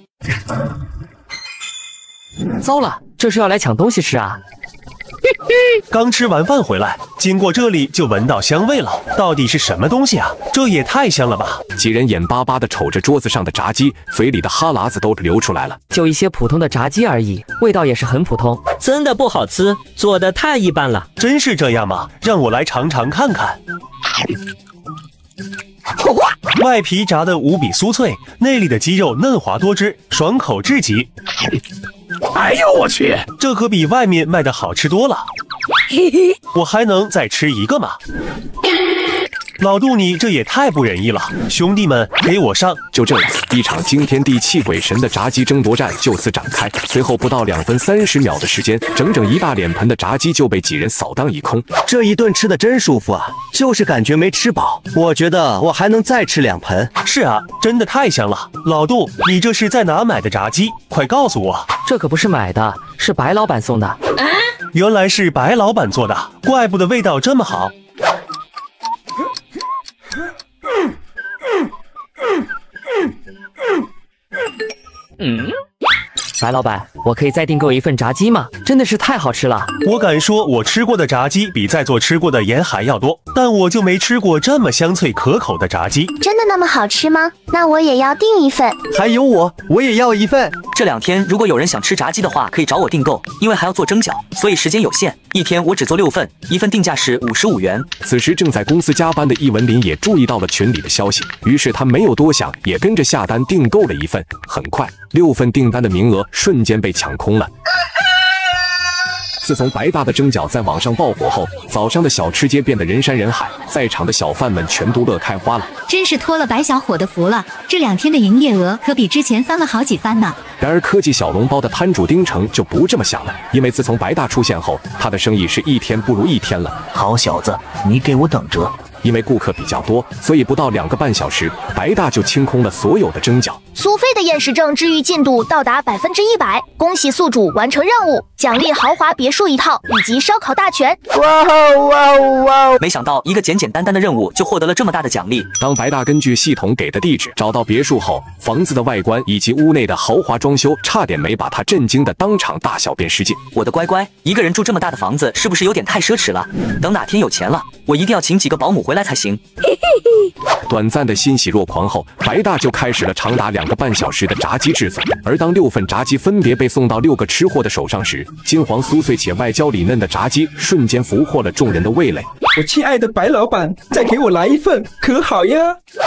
糟了，这是要来抢东西吃啊！ 刚吃完饭回来，经过这里就闻到香味了，到底是什么东西啊？这也太香了吧！ 几人眼巴巴地瞅着桌子上的炸鸡，嘴里的哈喇子都流出来了。 就一些普通的炸鸡而已，味道也是很普通，真的不好吃，做的太一般了。 真是这样吗？让我来尝尝看看。外皮炸得无比酥脆，内里的鸡肉嫩滑多汁，爽口至极。 哎呦我去， 这可比外面卖的好吃多了。我还能再吃一个吗？老杜，你这也太不仁义了！兄弟们，给我上！ 就这样，一场惊天地泣鬼神的炸鸡争夺战就此展开。随后不到2分30秒的时间，整整一大脸盆的炸鸡就被几人扫荡一空。 这一顿吃的真舒服啊，就是感觉没吃饱。我觉得我还能再吃2盆。 是啊，真的太香了！老杜，你这是在哪买的炸鸡？快告诉我！ 这可不是买的，是白老板送的。 原来是白老板做的，怪不得味道这么好。 白老板，我可以再订购一份炸鸡吗？真的是太好吃了！ 我敢说，我吃过的炸鸡比在座吃过的盐还要多，但我就没吃过这么香脆可口的炸鸡。 真的那么好吃吗？那我也要订一份。 还有我也要一份。 这2天如果有人想吃炸鸡的话，可以找我订购，因为还要做蒸饺，所以时间有限，一天我只做6份，一份定价是55元。 此时正在公司加班的易文林也注意到了群里的消息，于是他没有多想，也跟着下单订购了一份。很快，6份订单的名额瞬间被抢空了。自从白大的蒸饺在网上爆火后，早上的小吃街变得人山人海，在场的小贩们全都乐开花了。 真是托了白小伙的福了，这2天的营业额可比之前翻了好几番呢。 然而科技小笼包的摊主丁成就不这么想了，因为自从白大出现后，他的生意是一天不如一天了。 好小子，你给我等着！ 因为顾客比较多，所以不到2个半小时，白大就清空了所有的蒸饺。 苏菲的验尸证治愈进度到达100%，恭喜宿主完成任务，奖励豪华别墅1套以及烧烤大全。 哇！没想到一个简简单单的任务就获得了这么大的奖励。 当白大根据系统给的地址找到别墅后，房子的外观以及屋内的豪华装修，差点没把他震惊的当场大小便失禁。 我的乖乖，一个人住这么大的房子，是不是有点太奢侈了？等哪天有钱了，我一定要请几个保姆回来才行。 短暂的欣喜若狂后，白大就开始了长达2个半小时的炸鸡制作。而当6份炸鸡分别被送到6个吃货的手上时，金黄酥脆且外焦里嫩的炸鸡瞬间俘获了众人的味蕾。 我亲爱的白老板，再给我来一份，可好呀？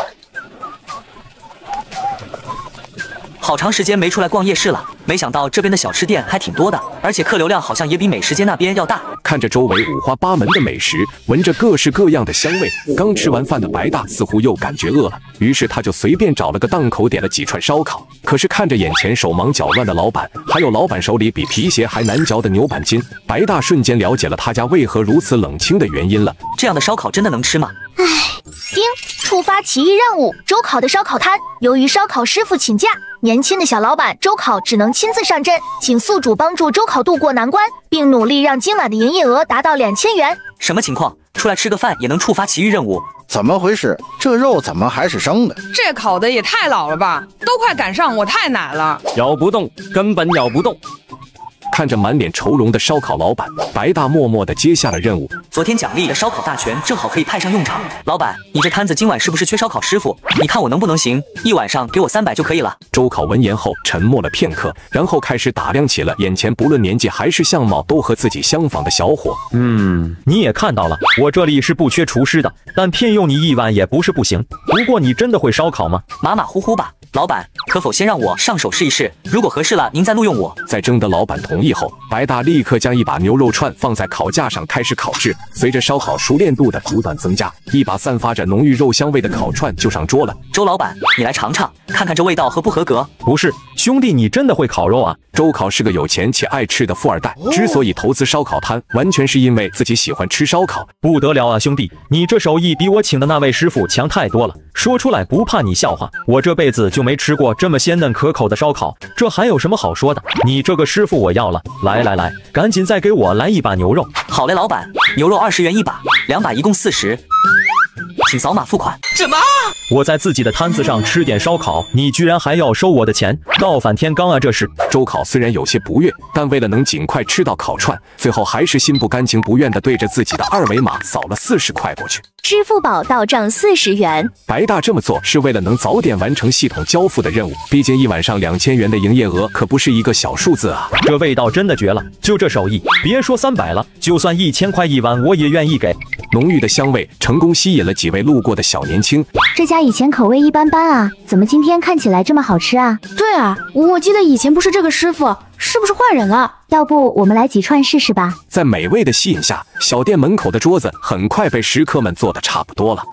好长时间没出来逛夜市了，没想到这边的小吃店还挺多的，而且客流量好像也比美食街那边要大。 看着周围五花八门的美食，闻着各式各样的香味，刚吃完饭的白大似乎又感觉饿了，于是他就随便找了个档口点了几串烧烤。可是看着眼前手忙脚乱的老板，还有老板手里比皮鞋还难嚼的牛板筋，白大瞬间了解了他家为何如此冷清的原因了。 这样的烧烤真的能吃吗？ 丁，触发奇异任务，周考的烧烤摊，由于烧烤师傅请假，年轻的小老板周考只能亲自上阵，请宿主帮助周考渡过难关，并努力让今晚的营业额达到2000元。 什么情况？出来吃个饭也能触发奇遇任务？ 怎么回事？这肉怎么还是生的？ 这烤的也太老了吧，都快赶上我太奶了。 咬不动，根本咬不动。 看着满脸愁容的烧烤老板，白大默默地接下了任务。 昨天奖励的烧烤大全正好可以派上用场。老板，你这摊子今晚是不是缺烧烤师傅？你看我能不能行？一晚上给我300就可以了。 周考闻言后沉默了片刻，然后开始打量起了眼前不论年纪还是相貌都和自己相仿的小伙。 你也看到了，我这里是不缺厨师的，但骗用你1晚也不是不行。不过你真的会烧烤吗？ 马马虎虎吧。老板，可否先让我上手试一试？如果合适了，您再录用我。 在征得老板同意后，白大立刻将一把牛肉串放在烤架上开始烤制。随着烧烤熟练度的不断增加，一把散发着浓郁肉香味的烤串就上桌了。 周老板，你来尝尝，看看这味道合不合格？ 不是，兄弟，你真的会烤肉啊？ 周考是个有钱且爱吃的富二代，之所以投资烧烤摊，完全是因为自己喜欢吃烧烤。 不得了啊，兄弟，你这手艺比我请的那位师傅强太多了。说出来不怕你笑话，我这辈子就没吃过这么鲜嫩可口的烧烤，这还有什么好说的？你这个师傅我要了，来，赶紧再给我来一把牛肉。 好嘞，老板，牛肉20元一把，2把一共40。请扫码付款。 什么？ 我在自己的摊子上吃点烧烤，你居然还要收我的钱，倒反天罡啊！这是。 周考虽然有些不悦，但为了能尽快吃到烤串，最后还是心不甘情不愿地对着自己的2维码扫了40块过去。 支付宝到账40元。 白大这么做是为了能早点完成系统交付的任务，毕竟一晚上2000元的营业额可不是一个小数字啊！ 这味道真的绝了，就这手艺，别说300了，就算1000块一碗我也愿意给。 浓郁的香味成功吸引了几位路过的小年轻。 这家以前口味一般般啊，怎么今天看起来这么好吃啊？ 对啊，我记得以前不是这个师傅，是不是换人了？ 要不我们来几串试试吧？ 在美味的吸引下，小店门口的桌子很快被食客们坐得差不多了。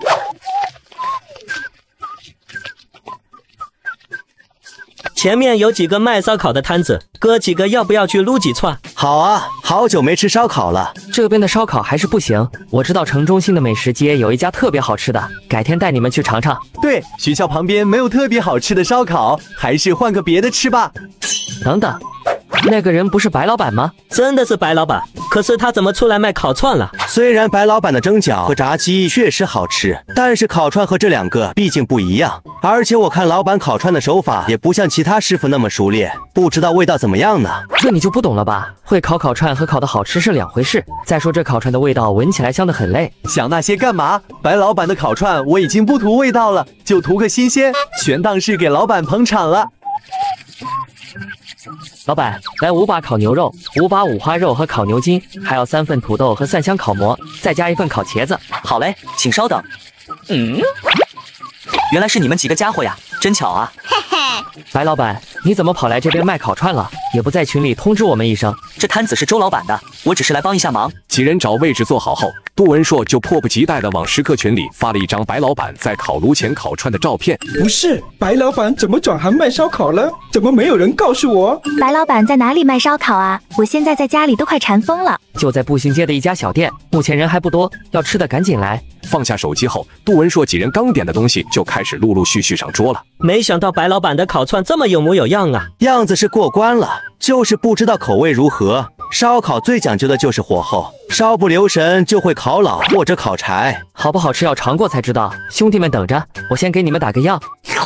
前面有几个卖烧烤的摊子，哥几个要不要去撸几串？ 好啊，好久没吃烧烤了。 这边的烧烤还是不行，我知道城中心的美食街有一家特别好吃的，改天带你们去尝尝。 对，学校旁边没有特别好吃的烧烤，还是换个别的吃吧。 等等， 那个人不是白老板吗？ 真的是白老板，可是他怎么出来卖烤串了？ 虽然白老板的蒸饺和炸鸡确实好吃，但是烤串和这两个毕竟不一样。而且我看老板烤串的手法也不像其他师傅那么熟练，不知道味道怎么样呢？ 这你就不懂了吧？会烤烤串和烤的好吃是两回事。再说这烤串的味道闻起来香得很累。 想那些干嘛？白老板的烤串我已经不图味道了，就图个新鲜，全当是给老板捧场了。 老板，来5把烤牛肉，5把五花肉和烤牛筋，还要3份土豆和蒜香烤馍，再加1份烤茄子。 好嘞，请稍等。原来是你们几个家伙呀，真巧啊！ 白老板，你怎么跑来这边卖烤串了？也不在群里通知我们一声。 这摊子是周老板的，我只是来帮一下忙。 几人找位置坐好后，杜文硕就迫不及待地往食客群里发了一张白老板在烤炉前烤串的照片。 不是，白老板怎么转行卖烧烤了？怎么没有人告诉我？ 白老板在哪里卖烧烤啊？我现在在家里都快馋疯了。 就在步行街的一家小店，目前人还不多，要吃的赶紧来。 放下手机后，杜文硕几人刚点的东西就开始陆陆续续上桌了。 没想到白老板的烤串这么有模有样啊！ 样子是过关了，就是不知道口味如何。烧烤最讲究的就是火候，稍不留神就会烤老或者烤柴。 好不好吃要尝过才知道。兄弟们等着，我先给你们打个样。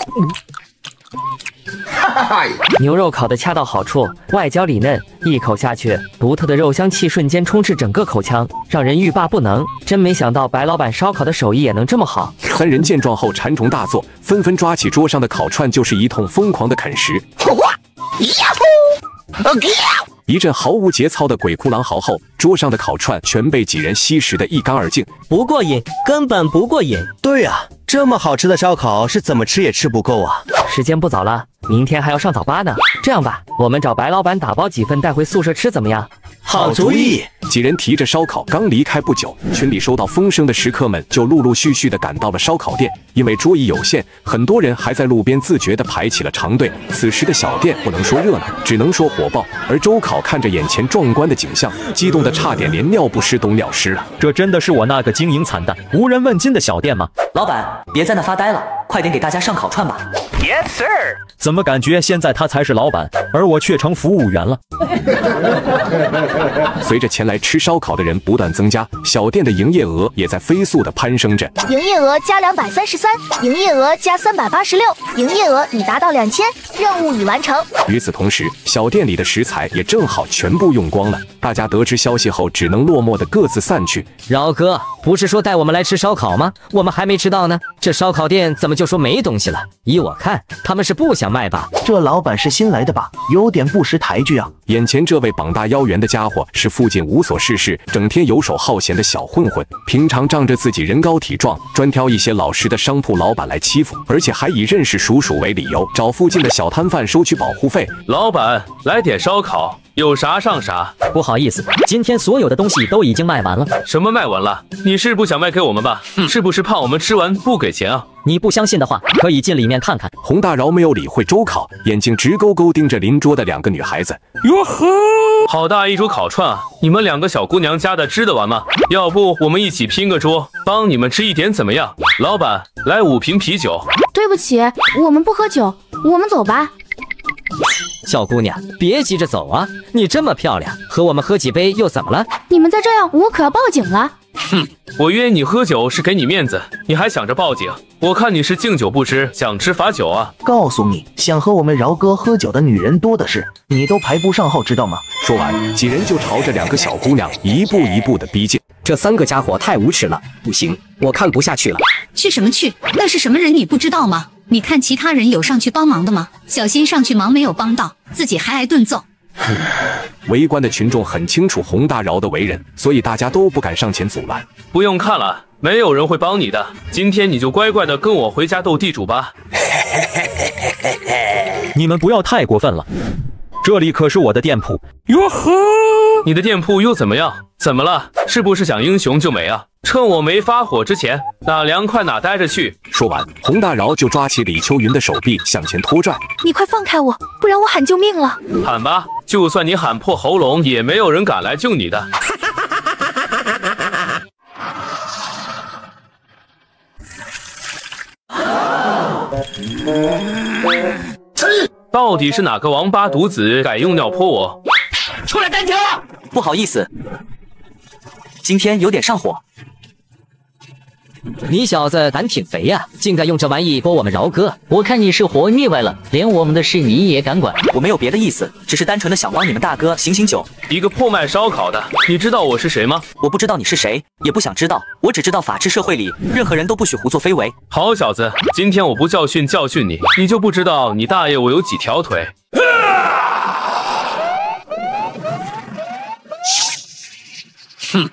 牛肉烤得恰到好处，外焦里嫩，一口下去，独特的肉香气瞬间充斥整个口腔，让人欲罢不能。真没想到白老板烧烤的手艺也能这么好。 3人见状后馋虫大作，纷纷抓起桌上的烤串就是一通疯狂的啃食。一阵毫无节操的鬼哭狼嚎后，桌上的烤串全被几人吸食得一干二净。 不过瘾，根本不过瘾。 对啊，这么好吃的烧烤是怎么吃也吃不够啊！ 时间不早了，明天还要上早八呢。这样吧，我们找白老板打包几份带回宿舍吃，怎么样？ 好主意！ 几人提着烧烤刚离开不久，群里收到风声的食客们就陆陆续续地赶到了烧烤店。因为桌椅有限，很多人还在路边自觉地排起了长队。此时的小店不能说热闹，只能说火爆。而周考看着眼前壮观的景象，激动得差点连尿不湿都尿湿了。 这真的是我那个经营惨淡、无人问津的小店吗？ 老板，别在那发呆了，快点给大家上烤串吧。 Yes sir。怎么感觉现在他才是老板，而我却成服务员了？ 随着前来吃烧烤的人不断增加，小店的营业额也在飞速地攀升着。 营业额加233，营业额加386，营业额已达到2000，任务已完成。 与此同时，小店里的食材也正好全部用光了。大家得知消息后，只能落寞地各自散去。 饶哥，不是说带我们来吃烧烤吗？我们还没吃到呢，这烧烤店怎么就说没东西了？依我看，他们是不想卖吧？ 这老板是新来的吧？有点不识抬举啊！ 眼前这位膀大腰圆的家伙是附近无所事事、整天游手好闲的小混混，平常仗着自己人高体壮，专挑一些老实的商铺老板来欺负，而且还以认识叔叔为理由，找附近的小摊贩收取保护费。 老板，来点烧烤，有啥上啥。 不好意思，今天所有的东西都已经卖完了。 什么卖完了？你是不想卖给我们吧？是不是怕我们吃完不给钱啊？ 你不相信的话，可以进里面看看。 洪大饶没有理会周考，眼睛直勾勾盯着邻桌的2个女孩子。 哟呵，好大一桌烤串啊！你们2个小姑娘家的吃得完吗？要不我们一起拼个桌，帮你们吃一点怎么样？老板，来5瓶啤酒。 对不起，我们不喝酒，我们走吧。 小姑娘，别急着走啊！你这么漂亮，和我们喝几杯又怎么了？ 你们再这样，我可要报警了。 哼，我约你喝酒是给你面子，你还想着报警？我看你是敬酒不吃，想吃罚酒啊！ 告诉你，想和我们饶哥喝酒的女人多的是，你都排不上号，知道吗？ 说完，几人就朝着2个小姑娘一步一步的逼近。 这3个家伙太无耻了，不行，我看不下去了。 去什么去？那是什么人你不知道吗？你看其他人有上去帮忙的吗？小心上去忙没有帮到，自己还挨顿揍。 围观的群众很清楚洪大饶的为人，所以大家都不敢上前阻拦。 不用看了，没有人会帮你的。今天你就乖乖的跟我回家斗地主吧。 你们不要太过分了，这里可是我的店铺。 哟呵，你的店铺又怎么样？怎么了？是不是想英雄救美啊？趁我没发火之前，哪凉快哪待着去。 说完，洪大饶就抓起李秋云的手臂向前拖拽。 你快放开我，不然我喊救命了。 喊吧，就算你喊破喉咙，也没有人敢来救你的。到到底是哪个王八犊子敢用尿泼我？ 出来单挑！不好意思，今天有点上火。 你小子胆挺肥呀，竟敢用这玩意泼我们饶哥！我看你是活腻歪了，连我们的事你也敢管？ 我没有别的意思，只是单纯的想帮你们大哥醒醒酒。 一个破卖烧烤的，你知道我是谁吗？ 我不知道你是谁，也不想知道。我只知道法治社会里，任何人都不许胡作非为。 好小子，今天我不教训你，你就不知道你大爷我有几条腿。 哼！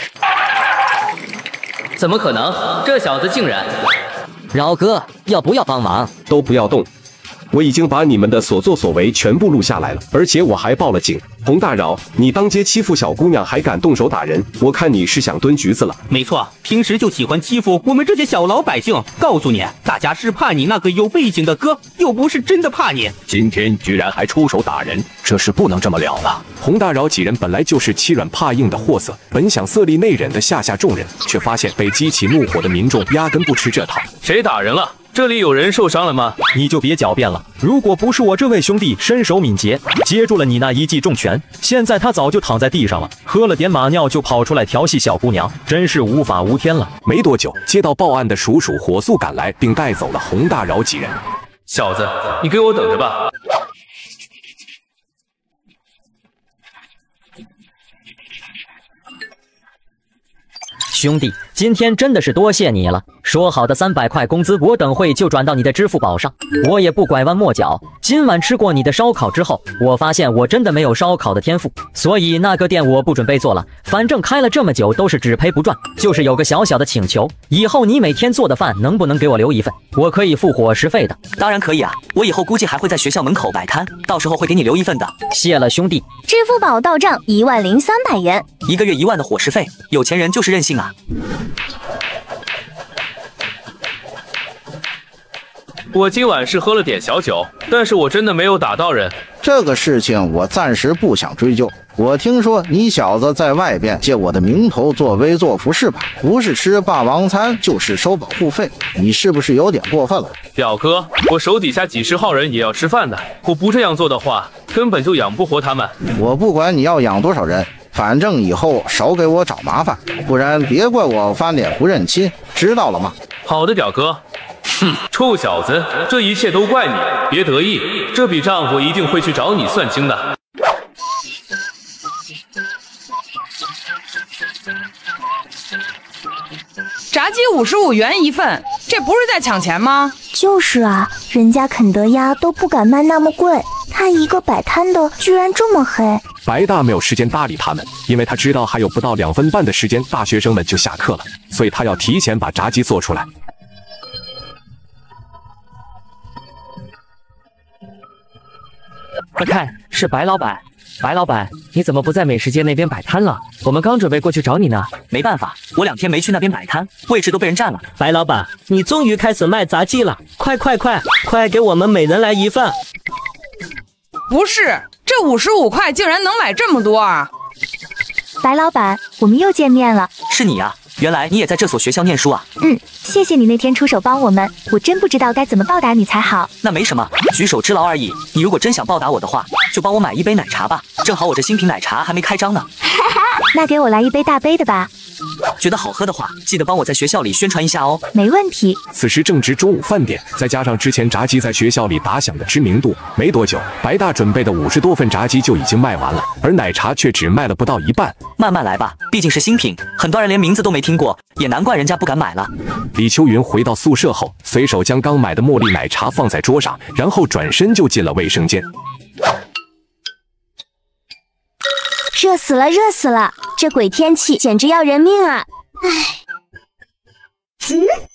怎么可能？这小子竟然……饶哥，要不要帮忙？ 都不要动！我已经把你们的所作所为全部录下来了，而且我还报了警。洪大饶，你当街欺负小姑娘还敢动手打人，我看你是想蹲局子了。 没错，平时就喜欢欺负我们这些小老百姓。告诉你，大家是怕你那个有背景的哥，又不是真的怕你。 今天居然还出手打人，这事不能这么了了。洪大饶几人本来就是欺软怕硬的货色，本想色厉内荏的吓吓众人，却发现被激起怒火的民众压根不吃这套。 谁打人了？这里有人受伤了吗？ 你就别狡辩了。如果不是我这位兄弟身手敏捷，接住了你那一记重拳，现在他早就躺在地上了。喝了点马尿就跑出来调戏小姑娘，真是无法无天了。 没多久，接到报案的叔叔火速赶来，并带走了洪大饶几人。 小子，你给我等着吧。 兄弟，今天真的是多谢你了。说好的300块工资，我等会就转到你的支付宝上。我也不拐弯抹角，今晚吃过你的烧烤之后，我发现我真的没有烧烤的天赋，所以那个店我不准备做了。反正开了这么久都是只赔不赚。就是有个小小的请求，以后你每天做的饭能不能给我留一份？我可以付伙食费的。 当然可以啊，我以后估计还会在学校门口摆摊，到时候会给你留一份的。 谢了兄弟。 支付宝到账10300元 ，1个月1万的伙食费，有钱人就是任性啊。 我今晚是喝了点小酒，但是我真的没有打到人。 这个事情我暂时不想追究。我听说你小子在外边借我的名头作威作福是吧？不是吃霸王餐就是收保护费，你是不是有点过分了？ 表哥，我手底下几十号人也要吃饭的，我不这样做的话，根本就养不活他们。 我不管你要养多少人，反正以后少给我找麻烦，不然别怪我翻脸不认亲，知道了吗？ 好的，表哥。哼，臭小子，这一切都怪你，别得意，这笔账我一定会去找你算清的。 炸鸡55元一份，这不是在抢钱吗？ 就是啊，人家肯德鸭都不敢卖那么贵，他一个摆摊的居然这么黑。 白大没有时间搭理他们，因为他知道还有不到2分半的时间，大学生们就下课了，所以他要提前把炸鸡做出来。 快看，是白老板！白老板，你怎么不在美食街那边摆摊了？我们刚准备过去找你呢。 没办法，我2天没去那边摆摊，位置都被人占了。 白老板，你终于开始卖炸鸡了，快给我们每人来一份！ 不是，这55块竟然能买这么多啊！ 白老板，我们又见面了。 是你啊，原来你也在这所学校念书啊。 谢谢你那天出手帮我们，我真不知道该怎么报答你才好。 那没什么，举手之劳而已。你如果真想报答我的话，就帮我买一杯奶茶吧，正好我这新品奶茶还没开张呢。 那给我来一杯大杯的吧。 觉得好喝的话，记得帮我在学校里宣传一下哦。 没问题。 此时正值中午饭点，再加上之前炸鸡在学校里打响的知名度，没多久，白大准备的50多份炸鸡就已经卖完了，而奶茶却只卖了不到一半。 慢慢来吧，毕竟是新品，很多人连名字都没听过，也难怪人家不敢买了。 李秋云回到宿舍后，随手将刚买的茉莉奶茶放在桌上，然后转身就进了卫生间。 热死了，热死了！这鬼天气简直要人命啊！唉。